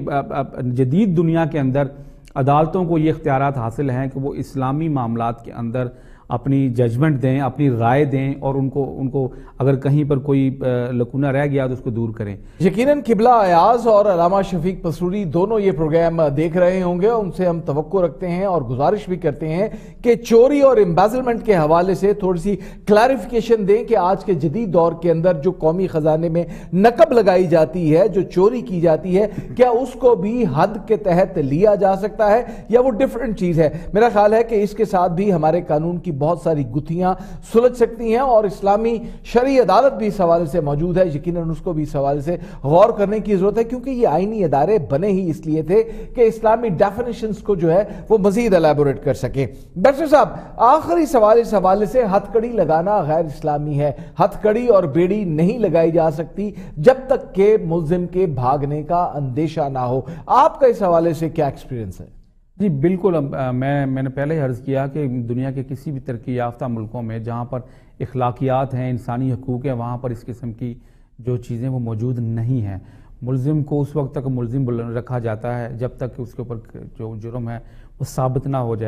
جدید دنیا کے اندر عدالتوں کو یہ اختیارات حاصل ہیں کہ وہ اسلامی معاملات کے اندر اپنی ججمنٹ دیں، اپنی رائے دیں اور ان کو اگر کہیں پر کوئی لکونہ رہ گیا تو اس کو دور کریں۔ یقیناً قبلہ ایاز اور علامہ شفیق پسروری دونوں یہ پروگرام دیکھ رہے ہوں گے، ان سے ہم توقع رکھتے ہیں اور گزارش بھی کرتے ہیں کہ چوری اور امبیزلمنٹ کے حوالے سے تھوڑی سی کلیریفیکیشن دیں کہ آج کے جدید دور کے اندر جو قومی خزانے میں نقب لگائی جاتی ہے، جو چوری کی جاتی ہے، کیا اس کو بھی حد کے تحت لیا جا سکتا ہے یا وہ ڈیفرنٹ چیز ہے؟ میرا خیال ہے کہ اس کے ساتھ بھی ہمارے قانون کی بہت ساری گتھیاں سلجھ سکتی ہیں اور اسلامی شرعی عدالت بھی اس حوالے سے موجود ہے، یقیناً اس کو بھی اس حوالے سے غور کرنے کی ضرورت ہے، کیونکہ یہ آئینی ادارے بنے ہی اس لیے تھے کہ اسلامی ڈیفینیشنز کو جو ہے وہ مزید الیبوریٹ کر سکیں۔ ڈاکٹر صاحب، آخری سوال اس حوالے سے، ہتھ کڑی لگانا غیر اسلامی ہے، ہتھ کڑی اور بیڑی نہیں لگائی جا سکتی جب تک کہ ملزم کے بھاگنے کا اندیشہ نہ ہو، آپ کا اس حوالے سے کیا ایکسپیرینس ہے؟ جی بالکل، میں نے پہلے ہی عرض کیا کہ دنیا کے کسی بھی ترقی یافتہ ملکوں میں جہاں پر اخلاقیات ہیں، انسانی حقوق ہیں، وہاں پر اس قسم کی جو چیزیں وہ موجود نہیں ہیں۔ ملزم کو اس وقت تک ملزم رکھا جاتا ہے جب تک کہ اس کے اوپر جو جرم ہے وہ ثابت نہ ہو جائے۔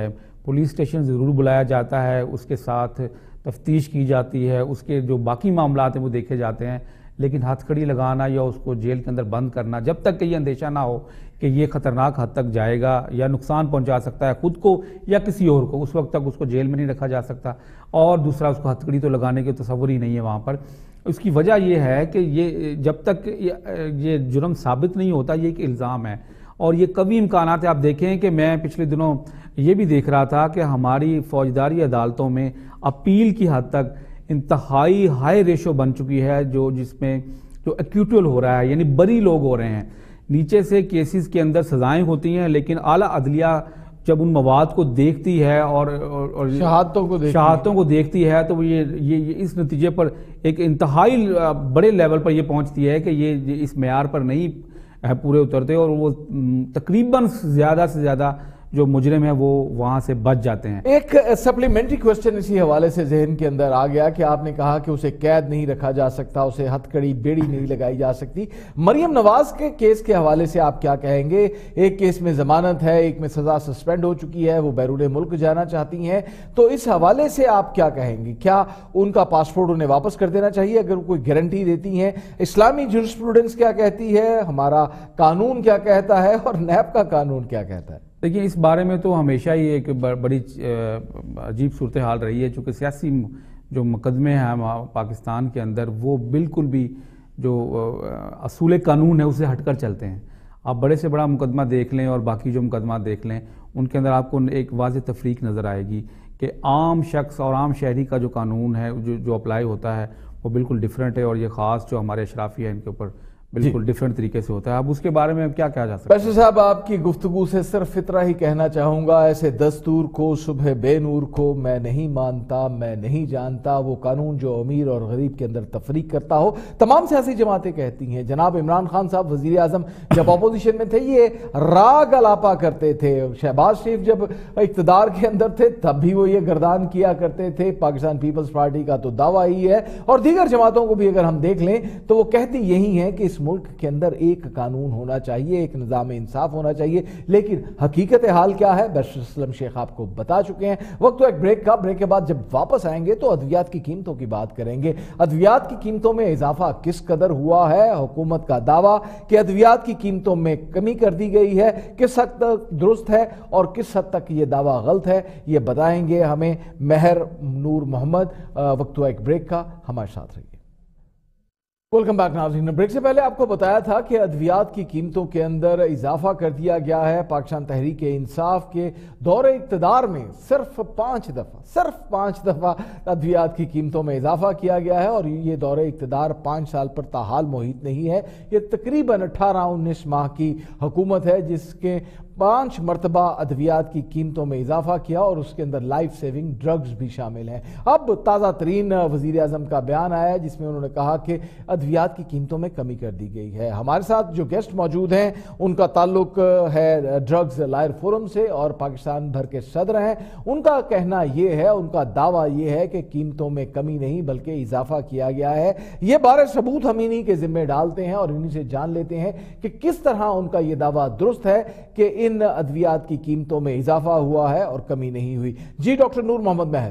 पुलिस स्टेशन ज़रूर बुलाया जाता है, उसके साथ तफ्तीश की जाती है, उसके जो बाकी मामलात हैं वो देखे जाते हैं, लेकिन हथकड़ी लगाना या उसको जेल के अंदर बंद करना, जब तक कि ये अंदेशा ना हो कि ये ख़तरनाक हद तक जाएगा या नुकसान पहुंचा सकता है खुद को या किसी और को, उस वक्त तक उसको जेल में नहीं रखा जा सकता। और दूसरा, उसको हथकड़ी तो लगाने की तसव्वुर ही नहीं है वहाँ पर। उसकी वजह ये है कि ये जब तक ये जुर्म साबित नहीं होता, ये एक इल्ज़ाम है और ये कभी इम्कानात है। आप देखें कि मैं पिछले दिनों ये भी देख रहा था कि हमारी फौजदारी अदालतों में अपील की हद तक इंतहाई हाई रेशो बन चुकी है, जिसमें जो एक्यूटल हो रहा है, यानी बरी लोग हो रहे हैं। नीचे से केसेस के अंदर सजाएं होती हैं, लेकिन आला अदलिया जब उन मवाद को देखती है और शहादतों को देखती है तो ये इस नतीजे पर एक इंतहाई बड़े लेवल पर ये पहुंचती है कि ये इस मेयार पर नहीं पूरे उतरते और वो तकरीबन ज़्यादा से ज़्यादा जो मुजरिम है वो वहां से बच जाते हैं। एक सप्लीमेंट्री क्वेश्चन इसी हवाले से जहन के अंदर आ गया कि आपने कहा कि उसे कैद नहीं रखा जा सकता, उसे हथकड़ी बेड़ी नहीं लगाई जा सकती। मरियम नवाज के केस के हवाले से आप क्या कहेंगे? एक केस में जमानत है, एक में सजा सस्पेंड हो चुकी है, वो बैरून मुल्क जाना चाहती हैं, तो इस हवाले से आप क्या कहेंगे? क्या उनका पासपोर्ट उन्हें वापस कर देना चाहिए अगर कोई गारंटी देती हैं? इस्लामी जूरिस्प्रूडेंस क्या कहती है, हमारा कानून क्या कहता है और नैब का कानून क्या कहता है? देखिए, इस बारे में तो हमेशा ही एक बड़ी अजीब सूरत हाल रही है, चूँकि सियासी जो मुकदमे हैं पाकिस्तान के अंदर वो बिल्कुल भी जो असूल कानून है उससे हटकर चलते हैं। आप बड़े से बड़ा मुकदमा देख लें और बाकी जो मुकदमा देख लें, उनके अंदर आपको एक वाज़ेह तफरीक नज़र आएगी कि आम शख्स और आम शहरी का जो कानून है जो अप्लाई होता है वो बिल्कुल डिफरेंट है, और ये ख़ास जो हमारे अशराफी है इनके ऊपर बिल्कुल डिफरेंट तरीके से होता है। अब उसके बारे में क्या कहा जा सकता है? बैरिस्टर साहब, आपकी गुफ्तगू से सिर्फ इतना ही कहना चाहूंगा, ऐसे दस्तूर को सुबह बेनूर को मैं नहीं मानता, मैं नहीं जानता, वो कानून जो अमीर और गरीब के अंदर तफरीक करता हो। तमाम सियासी जमातें कहती हैं। जनाब इमरान खान साहब वजीर आजम जब अपोजिशन में थे ये राग अलापा करते थे, शहबाज शरीफ जब इक्तदार के अंदर थे तब भी वो ये गर्दान किया करते थे। पाकिस्तान पीपल्स पार्टी का तो दावा ही है, और दीगर जमातों को भी अगर हम देख लें तो वो कहती यही है कि मुल्क के अंदर एक कानून होना चाहिए, एक निज़ाम इंसाफ होना चाहिए। लेकिन हकीकत हाल क्या है, बैरिस्टर असलम शेख आपको बता चुके हैं। वक्त तो एक ब्रेक का, ब्रेक के बाद जब वापस आएंगे तो अद्वियात की कीमतों की बात करेंगे। अद्वियात की कीमतों में इजाफा किस कदर हुआ है, हुकूमत का दावा कि अद्वियात की कीमतों में कमी कर दी गई है किस हद तक दुरुस्त है और किस हद तक ये दावा गलत है, ये बताएंगे हमें महर नूर मोहम्मद। वक्त तो एक ब्रेक का, हमारे साथ रहिए। वेलकम बैक नाज़रीन। ब्रेक से पहले आपको बताया था कि अद्वियात की कीमतों के अंदर इजाफा कर दिया गया है। पाकिस्तान तहरीक इंसाफ के दौरे इक़्तिदार में सिर्फ 5 दफ़ा अद्वियात की कीमतों में इजाफा किया गया है, और ये दौरे इक़्तिदार 5 साल पर ताहाल मुहित नहीं है। ये तकरीबन 18-19 माह की हुकूमत है जिसके 5 मरतबा अद्वियात की कीमतों में इजाफा किया, और उसके अंदर लाइफ सेविंग ड्रग्स भी शामिल हैं। अब ताज़ा तरीन वज़ीर आज़म का बयान आया है जिसमें उन्होंने कहा कि अद्वियात की कीमतों में कमी कर दी गई है। हमारे साथ जो गेस्ट मौजूद हैं उनका ताल्लुक है ड्रग्स लायर फोरम से और पाकिस्तान भर के सदर हैं। उनका कहना ये है, उनका दावा ये है कि कीमतों में कमी नहीं बल्कि इजाफा किया गया है। ये बारे सबूत हम इन्हीं के जिम्मे डालते हैं और इन्हीं से जान लेते हैं कि किस तरह उनका ये दावा दुरुस्त है कि इन अद्वियात की कीमतों में इजाफा हुआ है और कमी नहीं हुई। जी डॉक्टर नूर मोहम्मद महर।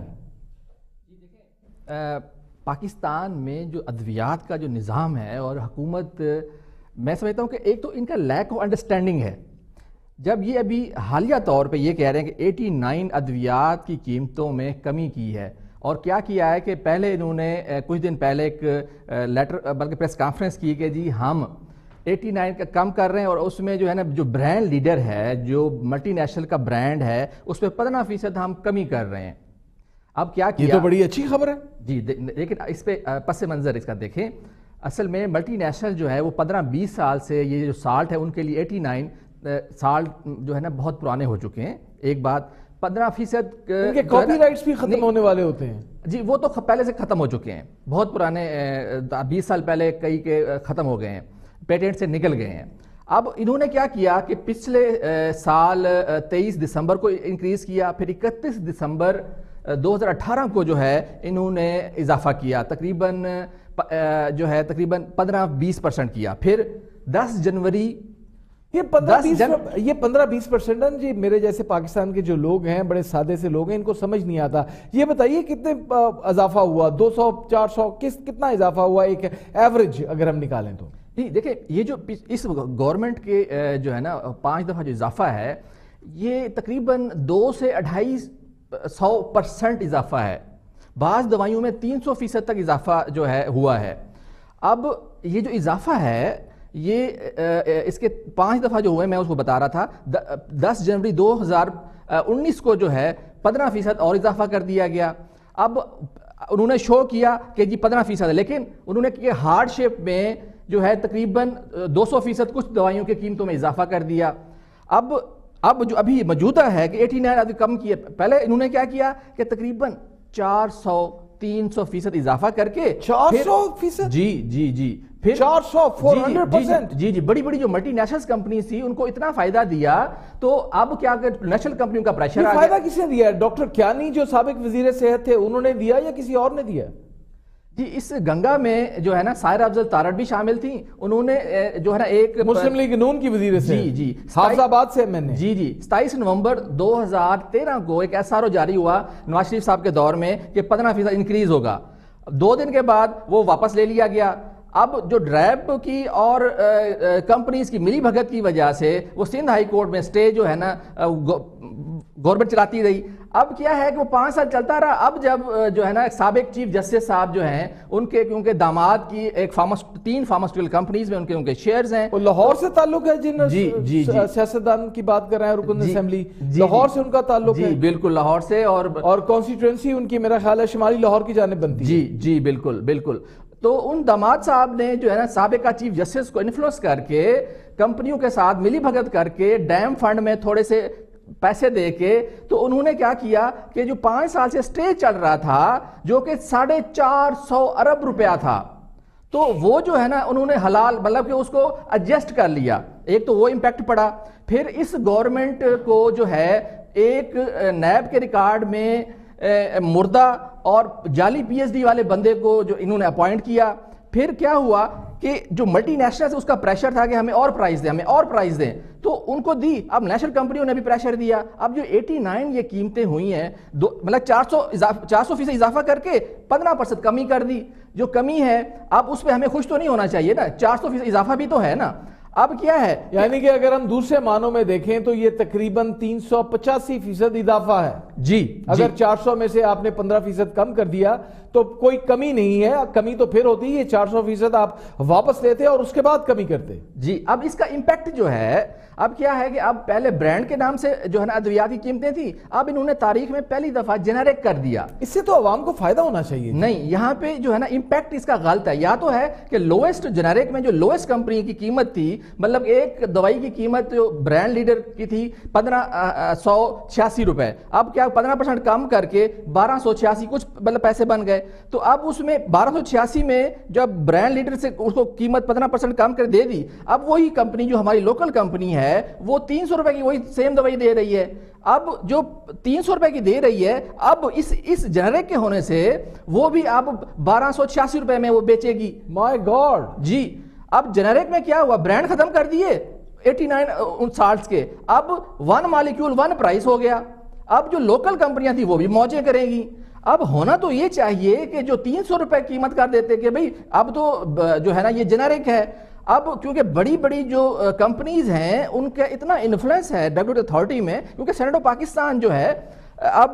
पाकिस्तान में जो अद्वियात का जो निज़ाम है और हुकूमत, मैं समझता हूँ कि एक तो इनका लैक ऑफ अंडरस्टैंडिंग है। जब ये अभी हालिया तौर पे ये कह रहे हैं कि 89 अद्वियात की कीमतों में कमी की है, और क्या किया है कि पहले इन्होंने कुछ दिन पहले एक लेटर बल्कि प्रेस कॉन्फ्रेंस की कि जी हम 89 का कम कर रहे हैं, और उसमें जो है ना जो ब्रांड लीडर है, जो मल्टी नेशनल का ब्रांड है, उसमें 15% हम कमी कर रहे हैं। अब क्या किया, ये तो बड़ी अच्छी खबर है जी। लेकिन इस पे पस मंज़र इसका देखें। असल में मल्टी नेशनल जो है वो 15-20 साल से ये जो साल्ट है उनके लिए 89 साल्ट जो है ना बहुत पुराने हो चुके हैं। एक बात, 15% इनके कॉपीराइट्स भी खत्म होने वाले होते हैं जी, वो तो पहले से खत्म हो चुके हैं, बहुत पुराने 20 साल पहले कई के खत्म हो गए हैं, पेटेंट से निकल गए हैं। अब इन्होंने क्या किया कि पिछले साल 23 दिसंबर को इंक्रीज किया, फिर 31 दिसंबर 2018 को जो है इन्होंने इजाफा किया, तकरीबन जो है तकरीबन 15-20% किया। फिर 10 जनवरी یہ 15-20% جی میرے جیسے پاکستان کے جو لوگ ہیں بڑے سادے سے لوگ ہیں ان کو سمجھ نہیں آتا. یہ بتائیے کتنے اضافہ ہوا, 200 400 کتنا اضافہ ہوا ایک ایوریج اگر ہم نکالیں تو؟ جی دیکھیں یہ جو اس گورنمنٹ کے جو ہے نا 5 دفعہ جو اضافہ ہے یہ تقریباً 2 سے 250% اضافہ ہے. بعض دوائیوں میں 300% تک اضافہ جو ہے ہوا ہے. اب یہ جو اضافہ ہے یہ اس کے 5 دفعہ جو ہوئے میں اس کو بتا رہا تھا. 10 جنوری 2019 کو جو ہے 15% اور اضافہ کر دیا گیا. اب انہوں نے شو کیا کہ جی 15% ہے, لیکن انہوں نے کہ ہارڈ شیپ میں جو ہے تقریباً 200% کچھ دوائیوں کی قیمتوں میں اضافہ کر دیا. اب جو ابھی موجودہ ہے کہ 89 ابھی کم کیا, پہلے انہوں نے کیا کیا کہ تقریباً 400-300% اضافہ کر کے 400%؟ جی پھر 400-400%؟ جی بڑی بڑی جو ملٹی نیشنل کمپنیز تھی ان کو اتنا فائدہ دیا. تو اب کیا کہ نیشنل کمپنیوں کا پریشر آ گیا. فائدہ کس نے دیا؟ ڈاکٹر کیانی جو سابق وزیر صحت تھے انہوں نے دیا یا کسی اور نے دیا؟ جی اس گنگا میں جو ہے نا سائرہ افضل تارڑ بھی شامل تھیں. انہوں نے جو ہے نا ایک مسلم لیگ نون کی وزیر صحت جی حافظ آباد سے میں نے 27 نومبر 2013 کو ایک SRO جاری ہوا نواز شریف صاحب کے دور میں کہ 15% انکریز ہوگا. 2 دن کے بعد وہ واپس لے لیا گیا. اب جو ڈریب کی اور کمپنیز کی ملی بھگت کی وجہ سے وہ سندھ ہائی کورٹ میں سٹے جو ہے نا گورنمنٹ چلاتی رہی. اب کیا ہے کہ وہ 5 سال چلتا رہا. اب جب جو ہے نا سابق چیف جسٹس صاحب جو ہیں ان کے کیونکہ داماد کی ایک 3 فارماسیوٹیکل کمپنیز میں ان کے شیئرز ہیں. وہ لاہور سے تعلق ہے جن سیاستدان کی بات کر رہے ہیں رکن اسمبلی لاہور سے ان کا تعلق ہے؟ جی بالکل لاہور سے, اور کانسٹیٹوئنسی ان کی میرا خیال ہے شمالی لاہور کی جانب بنتی ہے. جی بالکل. تو ان داماد صاحب نے جو ہے نا سابقہ چیف جسٹس کو انفلوئنس کر کے کمپنیوں کے ساتھ ملی بھگت کر کے ڈیم فنڈ میں تھوڑے سے پیسے دے کے تو انہوں نے کیا کیا کہ جو 5 سال سے سٹے چل رہا تھا جو کہ 450 ارب روپیہ تھا تو وہ جو ہے نا انہوں نے حلال مطلب کہ اس کو ایڈجسٹ کر لیا. ایک تو وہ امپیکٹ پڑا. پھر اس گورنمنٹ کو جو ہے ایک نیب کے ریکارڈ میں مردہ اور جعلی PhD والے بندے کو جو انہوں نے اپوائنٹ کیا. پھر کیا ہوا کہ جو ملٹی نیشنل اس کا پریشر تھا کہ ہمیں اور پرائز دیں تو ان کو دی. اب نیشنل کمپنیوں نے بھی پریشر دیا. اب جو 89 یہ قیمتیں ہوئی ہیں مطلب 400% اضافہ کر کے 15% کمی کر دی. جو کمی ہے اب اس پہ ہمیں خوش تو نہیں ہونا چاہیے نا, 400% اضافہ بھی تو ہے نا. اب کیا ہے یعنی کہ اگر ہم دوسرے معنوں میں دیکھیں تو یہ تقریباً 385% اضافہ ہے. جی اگر 400 میں سے آپ نے 15% کم کر دیا تو کوئی کمی نہیں ہے. کمی تو پھر ہوتی ہے 400% آپ واپس لیتے اور اس کے بعد کمی کرتے. جی اب اس کا امپیکٹ جو ہے اب کیا ہے کہ اب پہلے برانڈ کے نام سے جو ہے نا ادویات کی قیمتیں تھی, اب انہوں نے تاریخ میں پہلی دفعہ جنریک کر دیا. اس سے تو عوام کو فائدہ ہونا چاہیے. نہیں, یہاں پہ جو ہے نا امپیکٹ اس کا غلط ہے. یا تو ہے کہ لویسٹ جنریک میں جو لویسٹ کمپنی کی قیمت تھی مطلب ایک دوائی کی قیمت جو برانڈ لیڈر کی تھی 1586 روپے, اب کیا 15% کم کر کے 1286 کچھ مطلب پیسے بن گئے. تو اب اس میں 1286 میں جب برانڈ لیڈر سے اس کو قیمت 15% کم کر دے دی, اب وہی کمپنی جو ہماری لوکل کمپنی ہے وہ 300 روپے کی وہی سیم دوائی دے رہی ہے. اب جو 300 روپے کی دے رہی ہے اب اس جنریک کے ہونے سے وہ بھی اب 1286 روپے میں وہ بیچے گی. مائی گاڈ. جی اب جنریک میں کیا ہوا, برانڈ ختم کر دیے 89 سالز کے, اب 1 مالیکیول 1 پرائس ہو گیا. اب جو لوکل کمپنیاں تھی وہ بھی موجیں کریں گی. اب ہونا تو یہ چاہیے کہ جو 300 روپے قیمت کر دیتے کہ بھئی اب تو جو ہے نا یہ جنریک ہے. اب کیونکہ بڑی بڑی جو کمپنیز ہیں ان کا اتنا انفلوئنس ہے WTO اتھارٹی میں, کیونکہ سینیٹ آف پاکستان جو ہے اب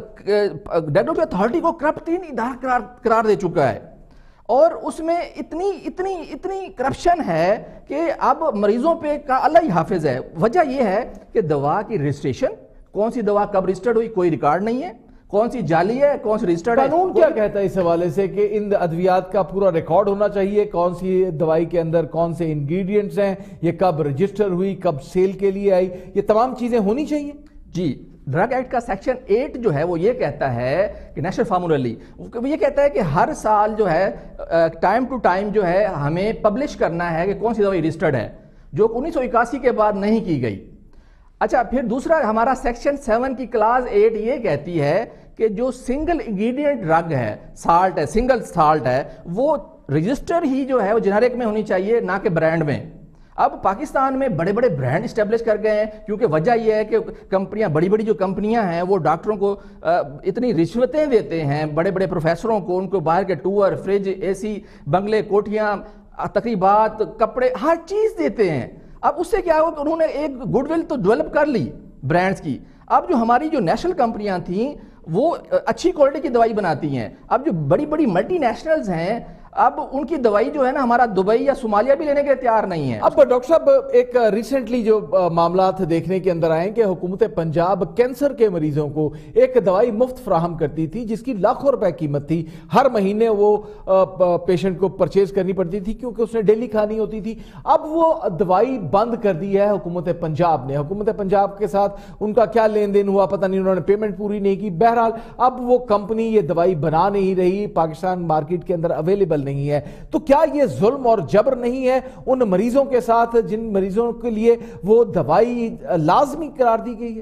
WTO اتھارٹی کو کرپٹ ادارہ قرار دے چکا ہے اور اس میں اتنی کرپشن ہے کہ اب مریضوں پہ کا اللہ ہی حافظ ہے. وجہ یہ ہے کہ دوا کی رجسٹریشن, کون سی دوا کب رجسٹرڈ ہوئی کوئی ریکارڈ نہیں ہے, کون سی جعلی ہے کون سی رجسٹرڈ ہے. قانون کیا کہتا ہے اس حوالے سے کہ ان ادویات کا پورا ریکارڈ ہونا چاہیے, کون سی دوائی کے اندر کون سے انگریڈینٹس ہیں, یہ کب رجسٹر ہوئی, کب سیل کے لیے آئی, یہ تمام چیزیں ہونی چاہیے. جی ڈرگ ایکٹ کا سیکشن 8 جو ہے وہ یہ کہتا ہے کہ نیشنل فارمولالی وہ یہ کہتا ہے کہ ہر سال جو ہے ٹائم ٹو ٹائم جو ہے ہمیں پبلش کرنا ہے کہ کون سی دوائی رجسٹرڈ ہے, جو 1981 کے بعد نہیں کی گئی. اچھا پھر دوسرا ہمارا سیکشن 7 کی کلاس 8 یہ کہتی ہے کہ جو سنگل انگریڈینٹ ڈرگ ہے, سالٹ ہے, سنگل سالٹ ہے, وہ رجسٹر ہی جو ہے وہ جنریک میں ہونی چاہیے نہ کہ برانڈ میں. اب پاکستان میں بڑے بڑے برانڈ اسٹیبلش کر گئے ہیں، کیونکہ وجہ یہ ہے کہ کمپنیاں، بڑی بڑی جو کمپنیاں ہیں وہ ڈاکٹروں کو اتنی رشوتیں دیتے ہیں، بڑے بڑے پروفیسروں کو، ان کو باہر کے ٹور، فریج، اے سی، بنگلے، کوٹھیاں، تقریبات، کپڑے، ہر چیز دیتے ہیں۔ اب اس سے کیا ہو کہ انہوں نے ایک گڈ ول تو ڈیولپ کر لی برانڈز کی۔ اب جو ہماری جو نیشنل کمپنیاں تھیں وہ اچھی کوالٹی کی دوائی بناتی ہیں، اب جو بڑی بڑی ملٹی نیشنلز ہیں اب ان کی دوائی جو ہے نا ہمارا دبئی یا صومالیہ بھی لینے کے تیار نہیں ہے۔ اب ڈاکٹر صاحب ایک ریسنٹلی جو معاملات دیکھنے کے اندر آئے کہ حکومت پنجاب کینسر کے مریضوں کو ایک دوائی مفت فراہم کرتی تھی جس کی لاکھوں روپے قیمت تھی، ہر مہینے وہ پیشنٹ کو پرچیز کرنی پڑتی تھی کیونکہ اس نے ڈیلی کھانی ہوتی تھی۔ اب وہ دوائی بند کر دی ہے حکومت پنجاب نے۔ حکومت پنجاب کے ساتھ ان کا کیا لین دین ہوا پتہ نہیں، انہوں نے پیمنٹ پوری نہیں کی، بہرحال اب وہ کمپنی یہ دوائی بنا نہیں رہی، پاکستان مارکیٹ کے اندر اویلیبل نہیں ہے۔ تو کیا یہ ظلم اور جبر نہیں ہے ان مریضوں کے ساتھ جن مریضوں کے لیے وہ دوائی لازمی قرار دی گئی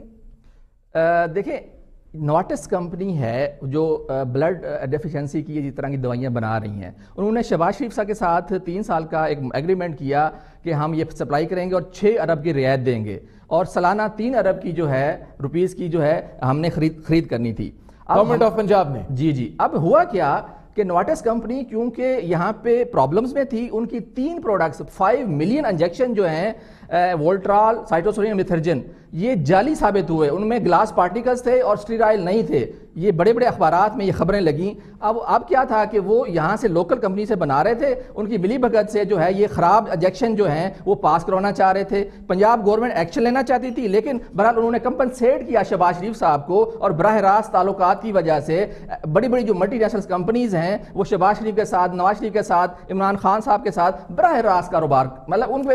ہے؟ دیکھیں، نوارٹس کمپنی ہے جو بلڈ ڈیفیشنسی کی جس طرح کی دوائیاں بنا رہی ہیں، انہوں نے شہباز شریف صاحب کے ساتھ 3 سال کا ایک ایگریمنٹ کیا کہ ہم یہ سپلائی کریں گے اور 6 ارب کی رعایت دیں گے، اور سالانہ 3 ارب کی جو ہے روپیز کی جو ہے ہم نے خرید کرنی تھی گورنمنٹ آف پنجاب نے۔ جی اب ہوا کیا کہ نوارٹس کمپنی کیونکہ یہاں پہ پرابلمز میں تھی، ان کی 3 پروڈکٹس 5 ملین انجیکشن جو ہیں وولٹرال، سائٹوسولین، میتھرجن، یہ جعلی ثابت ہوئے، ان میں گلاس پارٹیکلز تھے اور اسٹیرائل نہیں تھے۔ یہ بڑے بڑے اخبارات میں یہ خبریں لگیں۔ اب کیا تھا کہ وہ یہاں سے لوکل کمپنی سے بنا رہے تھے، ان کی ملی بھگت سے جو ہے یہ خراب انجیکشن جو ہیں وہ پاس کروانا چاہ رہے تھے۔ پنجاب گورنمنٹ ایکشن لینا چاہتی تھی، لیکن بہرحال انہوں نے کمپنسیٹ کیا شہباز شریف صاحب کو، اور براہ راست تعلقات کی وجہ سے بڑی بڑی جو ملٹی نیشنل کمپنیز ہیں وہ شہباز شریف کے ساتھ، نواز شریف کے ساتھ، عمران خان صاحب کے ساتھ براہ راست کاروبار، مطلب ان پہ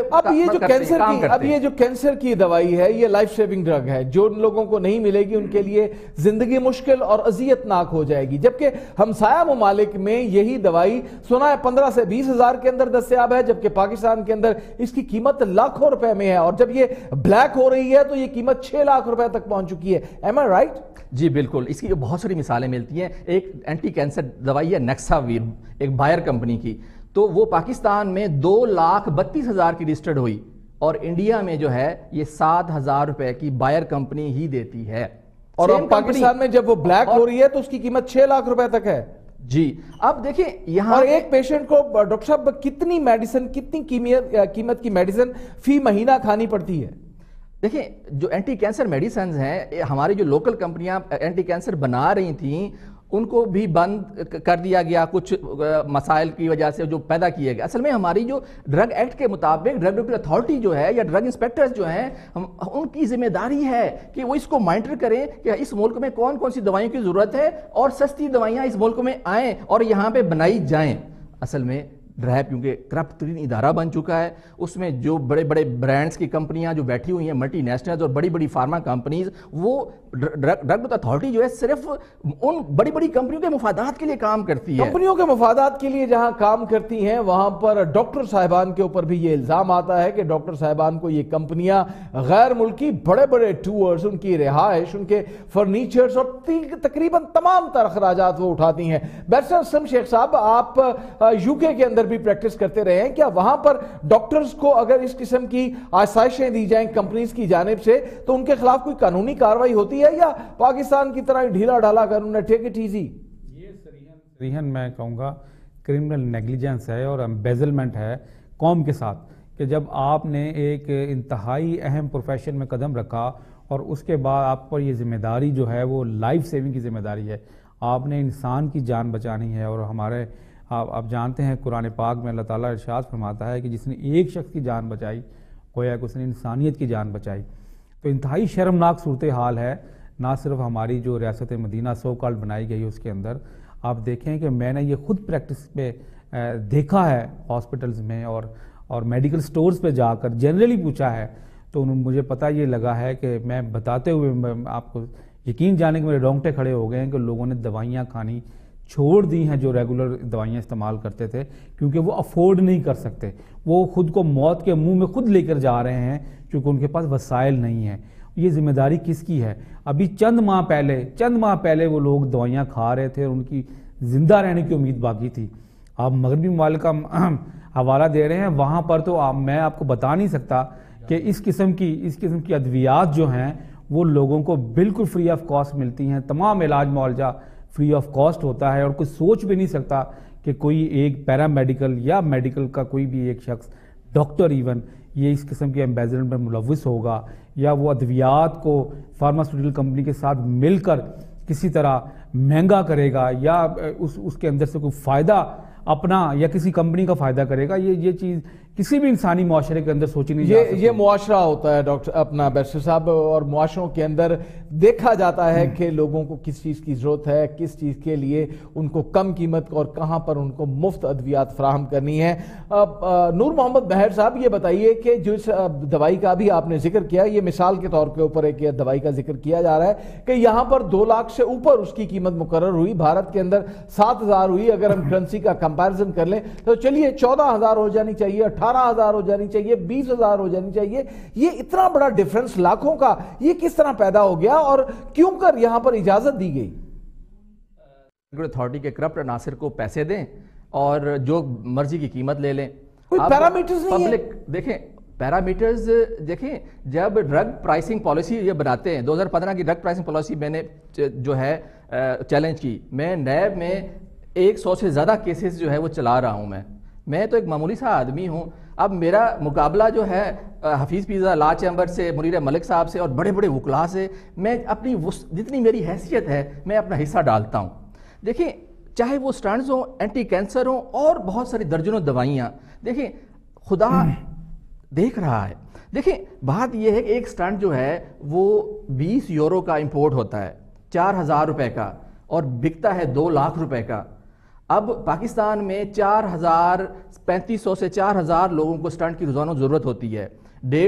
اب یہ جو کینسر کی دوائی ہے یہ لائف سیونگ ڈرگ ہے، جو لوگوں کو نہیں ملے گی ان کے لیے زندگی مشکل اور اذیت ناک ہو جائے گی، جبکہ ہمسایہ ممالک میں یہی دوائی سنا ہے 15 سے 20 ہزار کے اندر دستیاب ہے، جبکہ پاکستان کے اندر اس کی قیمت لاکھوں روپے میں ہے، اور جب یہ بلیک ہو رہی ہے تو یہ قیمت 6 لاکھ روپے تک پہنچ چکی ہے۔ M I right? جی بالکل، اس کی بہت ساری مثالیں ملتی ہیں۔ ایک اینٹی کینسر دوائی ہے نیکساویر، ایک بائر کمپنی کی، تو وہ پاکستان میں 2,32,000 کی رجسٹرڈ ہوئی، اور انڈیا میں جو ہے یہ 7,000 روپے کی بائر کمپنی ہی دیتی ہے، اور اب پاکستان میں جب وہ بلیک ہو رہی ہے تو اس کی قیمت 6 لاکھ روپے تک ہے۔ جی اب دیکھیں یہاں، اور ایک پیشنٹ کو ڈاکٹر صاحب کتنی میڈیسن، کتنی قیمت کی میڈیسن فی مہینہ کھانی پڑتی ہے؟ دیکھیں جو اینٹی کینسر میڈیسنز ہیں، ہماری جو لوکل کمپنیاں اینٹی کینسر بنا رہی تھیں ان کو بھی بند کر دیا گیا کچھ مسائل کی وجہ سے جو پیدا کیے گئے۔ اصل میں ہماری جو ڈرگ ایکٹ کے مطابق ڈرگ ریگولیٹری اتھارٹی جو ہے یا ڈرگ انسپیکٹرز جو ہیں، ان کی ذمہ داری ہے کہ وہ اس کو مانیٹر کریں کہ اس ملک میں کون کون سی دوائیوں کی ضرورت ہے اور سستی دوائیاں اس ملک میں آئیں اور یہاں پہ بنائی جائیں۔ اصل میں ڈرائب کیونکہ کرپٹ ترین ادارہ بن چکا ہے، اس میں جو بڑے بڑے برانڈز کی کمپنیاں جو بیٹھی ہوئی ہیں، ملٹی نیشنلز اور بڑی بڑی فارما کمپنیز، وہ ڈرگ اتھارٹی جو ہے صرف ان بڑی بڑی کمپنیوں کے مفادات کے لیے کام کرتی ہے۔ کمپنیوں کے مفادات کے لیے جہاں کام کرتی ہیں وہاں پر ڈاکٹر صاحبان کے اوپر بھی یہ الزام آتا ہے کہ ڈاکٹر صاحبان کو یہ کمپنیاں غیر ملکی بڑے بڑے ٹورز، ان کی رہائش، ان کے فرنیچرز اور تقریباً تمام تر اخراجات وہ اٹھاتی ہیں۔ بیرسٹر اسلم شیخ صاحب، آپ یو کے اندر بھی پریکٹس کرتے رہے ہیں، کیا وہاں پر ڈاکٹرز کو اگر اس قسم کی آسائشیں دی جائیں کمپنیز کی جانب سے تو ان کے خلاف کوئی قانونی کارروائی ہوتی ہے، یا پاکستان کی طرح ڈھیلا ڈھالا کر انہیں ٹیک اٹ ایزی؟ یہ صریحاً میں کہوں گا کرمنل نیگلیجنس ہے اور امبیزلمنٹ ہے قوم کے ساتھ، کہ جب آپ نے ایک انتہائی اہم پروفیشن میں قدم رکھا اور اس کے بعد آپ پر یہ ذمہ داری جو ہے وہ لائف سیونگ کی ذمہ داری ہے، آپ نے انسان کی جان بچانی ہے۔ اور ہمارے آپ جانتے ہیں قرآن پاک میں اللہ تعالیٰ ارشاد فرماتا ہے کہ جس نے ایک شخص کی جان بچائی گویا کہ اس نے انسانیت کی جان بچائی۔ تو انتہائی شرمناک صورتحال ہے، نہ صرف ہماری جو ریاست مدینہ سو کالڈ بنائی گئی اس کے اندر، آپ دیکھیں کہ میں نے یہ خود پریکٹس پہ دیکھا ہے ہاسپٹلز میں اور میڈیکل سٹورز پہ جا کر جنرلی پوچھا ہے، تو مجھے پتہ یہ لگا ہے کہ میں بتاتے ہوئے آپ کو یقین جانے کے میرے رونگٹے کھڑے ہو گئے ہیں کہ لوگوں نے دوائیاں کھانی چھوڑ دی ہیں جو ریگولر دوائیاں استعمال کرتے تھے، کیونکہ وہ افورڈ نہیں کر سکتے، وہ خود کو موت کے منہ میں خود لے کر جا رہے ہیں کیونکہ ان کے پاس وسائل نہیں ہیں۔ یہ ذمہ داری کس کی ہے؟ ابھی چند ماہ پہلے وہ لوگ دوائیاں کھا رہے تھے اور ان کی زندہ رہنے کی امید باقی تھی۔ آپ مغربی ممالک حوالہ دے رہے ہیں، وہاں پر تو میں آپ کو بتا نہیں سکتا کہ اس قسم کی ادویات جو ہیں وہ لوگوں کو بالکل فری آف کاسٹ ملتی ہیں، تمام علاج معالجہ فری آف کاسٹ ہوتا ہے، اور کوئی سوچ بھی نہیں سکتا کہ کوئی ایک پیرا میڈیکل یا میڈیکل کا کوئی بھی ایک شخص، ڈاکٹر ایون، یہ اس قسم کے ایمبیزلمنٹ میں ملوث ہوگا یا وہ ادویات کو فارماسیوٹیکل کمپنی کے ساتھ مل کر کسی طرح مہنگا کرے گا یا اس کے اندر سے کوئی فائدہ اپنا یا کسی کمپنی کا فائدہ کرے گا. یہ چیز کسی بھی انسانی معاشرے کے اندر سوچی نہیں جا سکتی. یہ معاشرہ ہوتا ہے ڈاکٹر اپنا بیرسٹر صاحب، اور معاشروں کے اندر دیکھا جاتا ہے کہ لوگوں کو کس چیز کی ضرورت ہے، کس چیز کے لیے ان کو کم قیمت اور کہاں پر ان کو مفت ادویات فراہم کرنی ہے. نور محمد مہر صاحب، یہ بتائیے کہ جو اس دوائی کا بھی آپ نے ذکر کیا، یہ مثال کے طور کے اوپر ایک دوائی کا ذکر کیا جا رہا ہے کہ یہاں پر 2 لاکھ سے اوپر اس کی قیمت مقرر ہوئی، بھارت کے اندر 7,000 ہوئی. اگر ہم کرنسی کا کمپیرزن کر لیں تو چلیے 14,000 ہو جانی چاہیے، 18,000 ہو جانی چاہیے، 20,000 ہو جانی چاہیے. یہ اتنا بڑا ڈیفرنس لاکھوں کا یہ کس طرح پیدا ہو گیا اور کیوں کر یہاں پر اجازت دی گئی؟ اتھارٹی کے کرپٹ عناصر کو پیسے دیں اور جو مرضی کی قیمت لے لیں. کوئی پیرامیٹرز نہیں ہے. دیکھیں پیرامیٹرز، دیکھیں جب ڈرگ پرائسنگ پالیسی یہ بناتے ہیں، 2015 کی ڈرگ پرائسنگ پالیسی میں نے جو ہے چیلنج کی، میں نیب میں 100 سے زیادہ کیسز جو ہے وہ چلا رہا ہوں. میں تو ایک معمولی سا آدمی ہوں. اب میرا مقابلہ جو ہے حفیظ پیزا لا چیمبر سے، منیر ملک صاحب سے اور بڑے بڑے وکلاء سے، میں اپنی جتنی میری حیثیت ہے میں اپنا حصہ ڈالتا ہوں. دیکھیں چاہے وہ سٹینڈز ہوں، اینٹی کینسر ہوں اور بہت ساری درجنوں دوائیاں، دیکھیں خدا دیکھ رہا ہے. دیکھیں بات یہ ہے کہ ایک سٹینڈ جو ہے وہ 20 یورو کا امپورٹ ہوتا ہے، 4,000 روپے کا، اور بکتا ہے 2 لاکھ روپے کا. اب پاکستان میں 3,500 سے 4,000 لوگوں کو سٹنٹ کی روزانہ ضرورت ہوتی ہے.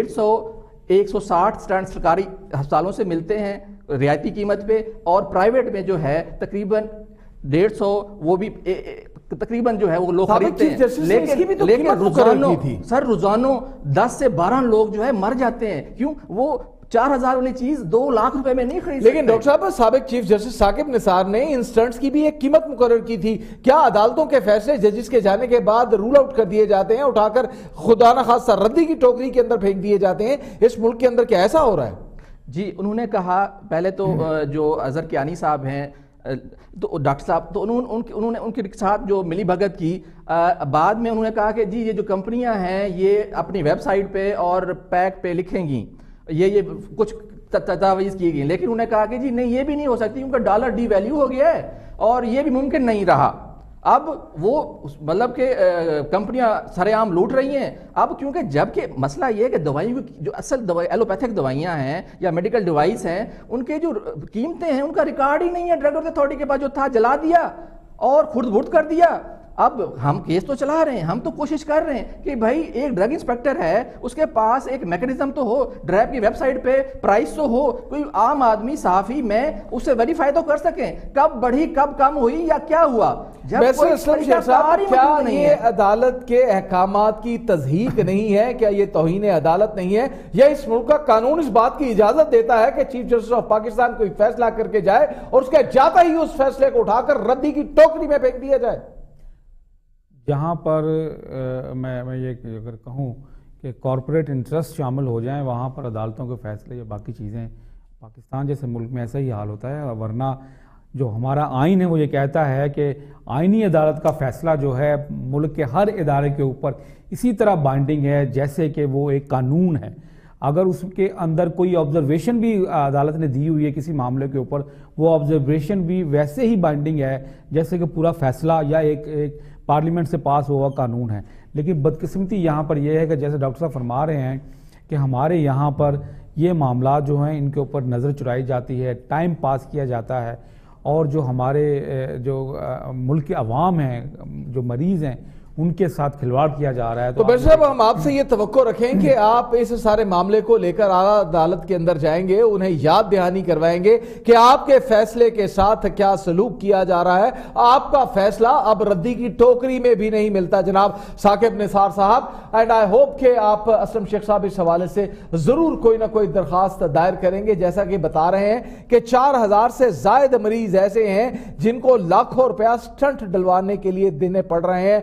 160 سٹنٹ سرکاری ہسپتالوں سے ملتے ہیں رعایتی قیمت پہ، اور پرائیویٹ میں جو ہے تقریباً 150 وہ بھی تقریباً جو ہے وہ لوگ خریدتے ہیں. لیکن روزانہ 10 سے 12 لوگ جو ہے مر جاتے ہیں. کیوں؟ وہ 4,000 والی چیز 2 لاکھ روپے میں نہیں خرید سکتے. لیکن ڈاکٹر صاحب، سابق چیف جسٹس ثاقب نثار نے ان سٹنٹس کی بھی ایک قیمت مقرر کی تھی. کیا عدالتوں کے فیصلے ججز کے جانے کے بعد رول آؤٹ کر دیے جاتے ہیں، اٹھا کر خدا نہ خواستہ ڈردی کی ٹوکری کے اندر پھینک دیے جاتے ہیں؟ اس ملک کے اندر کیا ایسا ہو رہا ہے؟ جی انہوں نے کہا پہلے تو جو اظہر کیانی صاحب ہیں تو ڈاکٹر صاحب، تو انہوں نے ان کے ساتھ جو ملی بھگت کی، بعد میں انہوں نے کہا کہ جی یہ جو کمپنیاں ہیں یہ اپنی ویب سائٹ پہ اور پیک پہ لکھیں گی یہ کچھ تجاویز کی گئی. لیکن انہوں نے کہا کہ جی نہیں یہ بھی نہیں ہو سکتی کیونکہ ڈالر ڈی ویلیو ہو گیا ہے اور یہ بھی ممکن نہیں رہا. اب وہ مطلب کہ کمپنیاں سرے عام لوٹ رہی ہیں. اب کیونکہ جب کہ مسئلہ یہ ہے کہ دوائیوں کی جو اصل ایلوپیتھک دوائیاں ہیں یا میڈیکل ڈیوائس ہیں، ان کے جو قیمتیں ہیں ان کا ریکارڈ ہی نہیں ہے. ڈرگ اتھارٹی کے پاس جو تھا جلا دیا اور خرد برد کر دیا. اب ہم کیس تو چلا رہے ہیں، ہم تو کوشش کر رہے ہیں کہ بھائی ایک ڈرگ انسپیکٹر ہے، اس کے پاس ایک میکنزم تو ہو، ڈرائیو کی ویب سائٹ پہ پرائس تو ہو، کوئی عام آدمی صحافی میں اسے ویریفائی تو کر سکیں کب بڑھی کب کم ہوئی یا کیا ہوا. کیا یہ عدالت کے احکامات کی تضحیق نہیں ہے؟ کیا یہ توہین عدالت نہیں ہے؟ یا اس ملک کا قانون اس بات کی اجازت دیتا ہے کہ چیف جسٹس آف پاکستان کوئی فیصلہ کر کے جائے اور اس کے جاتا ہی اس فیصلے کو اٹھا کر ردی کی ٹوکری میں پھینک دیا جائے؟ جہاں پر میں یہ اگر کہوں کہ کارپوریٹ انٹرسٹ شامل ہو جائیں، وہاں پر عدالتوں کے فیصلے یا باقی چیزیں، پاکستان جیسے ملک میں ایسا ہی حال ہوتا ہے. ورنہ جو ہمارا آئین ہے وہ یہ کہتا ہے کہ آئینی عدالت کا فیصلہ جو ہے ملک کے ہر ادارے کے اوپر اسی طرح بائنڈنگ ہے جیسے کہ وہ ایک قانون ہے. اگر اس کے اندر کوئی آبزرویشن بھی عدالت نے دی ہوئی ہے کسی معاملے کے اوپر، وہ آبزرویشن بھی ویسے ہی بائنڈنگ ہے جیسے کہ پورا فیصلہ یا ایک پارلیمنٹ سے پاس ہوا قانون ہے. لیکن بدقسمتی یہاں پر یہ ہے کہ جیسے ڈاکٹر صاحب فرما رہے ہیں کہ ہمارے یہاں پر یہ معاملات جو ہیں ان کے اوپر نظر چرائی جاتی ہے، ٹائم پاس کیا جاتا ہے، اور جو ہمارے جو ملک کے عوام ہیں، جو مریض ہیں، ان کے ساتھ کھلواڑ کیا جا رہا ہے. تو بیرسٹر صاحب ہم آپ سے یہ توقع رکھیں کہ آپ اس سارے معاملے کو لے کر اعلیٰ عدالت کے اندر جائیں گے، انہیں یاد دہانی کروائیں گے کہ آپ کے فیصلے کے ساتھ کیا سلوک کیا جا رہا ہے. آپ کا فیصلہ اب ردی کی ٹوکری میں بھی نہیں ملتا جناب ثاقب نثار صاحب. اینڈ آئی ہوپ کہ آپ اسلم شیخ صاحب اس حوالے سے ضرور کوئی نہ کوئی درخواست دائر کریں گے. جیسا کہ بتا رہے ہیں کہ 4,000 سے زائد مریض ایسے ہیں جن کو لاکھوں روپیہ سٹنٹ ڈلوانے کے لیے دینے پڑ رہے ہیں اور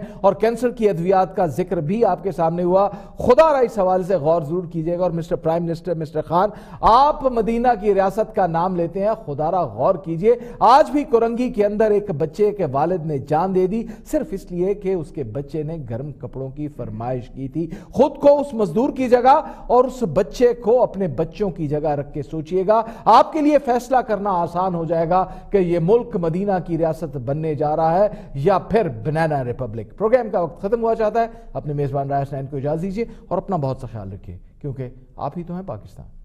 कैंसर की अद्वियात का जिक्र भी आपके सामने हुआ। खुदा इस हवाले से गौर जरूर कीजिएगा। और mister prime minister, mister Khan, आप मदीना की रियासत का नाम लेते हैं, खुदारा गौर कीजिए। आज भी कोरंगी के अंदर एक बच्चे के वालिद ने जान दे दी सिर्फ इसलिए कि उसके बच्चे ने गर्म कपड़ों की फरमाइश की थी। खुद को उस मजदूर की जगह और उस बच्चे को अपने बच्चों की जगह रख के सोचिएगा। आपके लिए फैसला करना आसान हो जाएगा कि यह मुल्क मदीना की रियासत बनने जा रहा है या फिर बनाना रिपब्लिक। प्रोग्राम का वक्त खत्म हुआ चाहता है। अपने मेजबान राय हसनैन को इजाजत दीजिए और अपना बहुत सा ख्याल रखिए, क्योंकि आप ही तो हैं पाकिस्तान।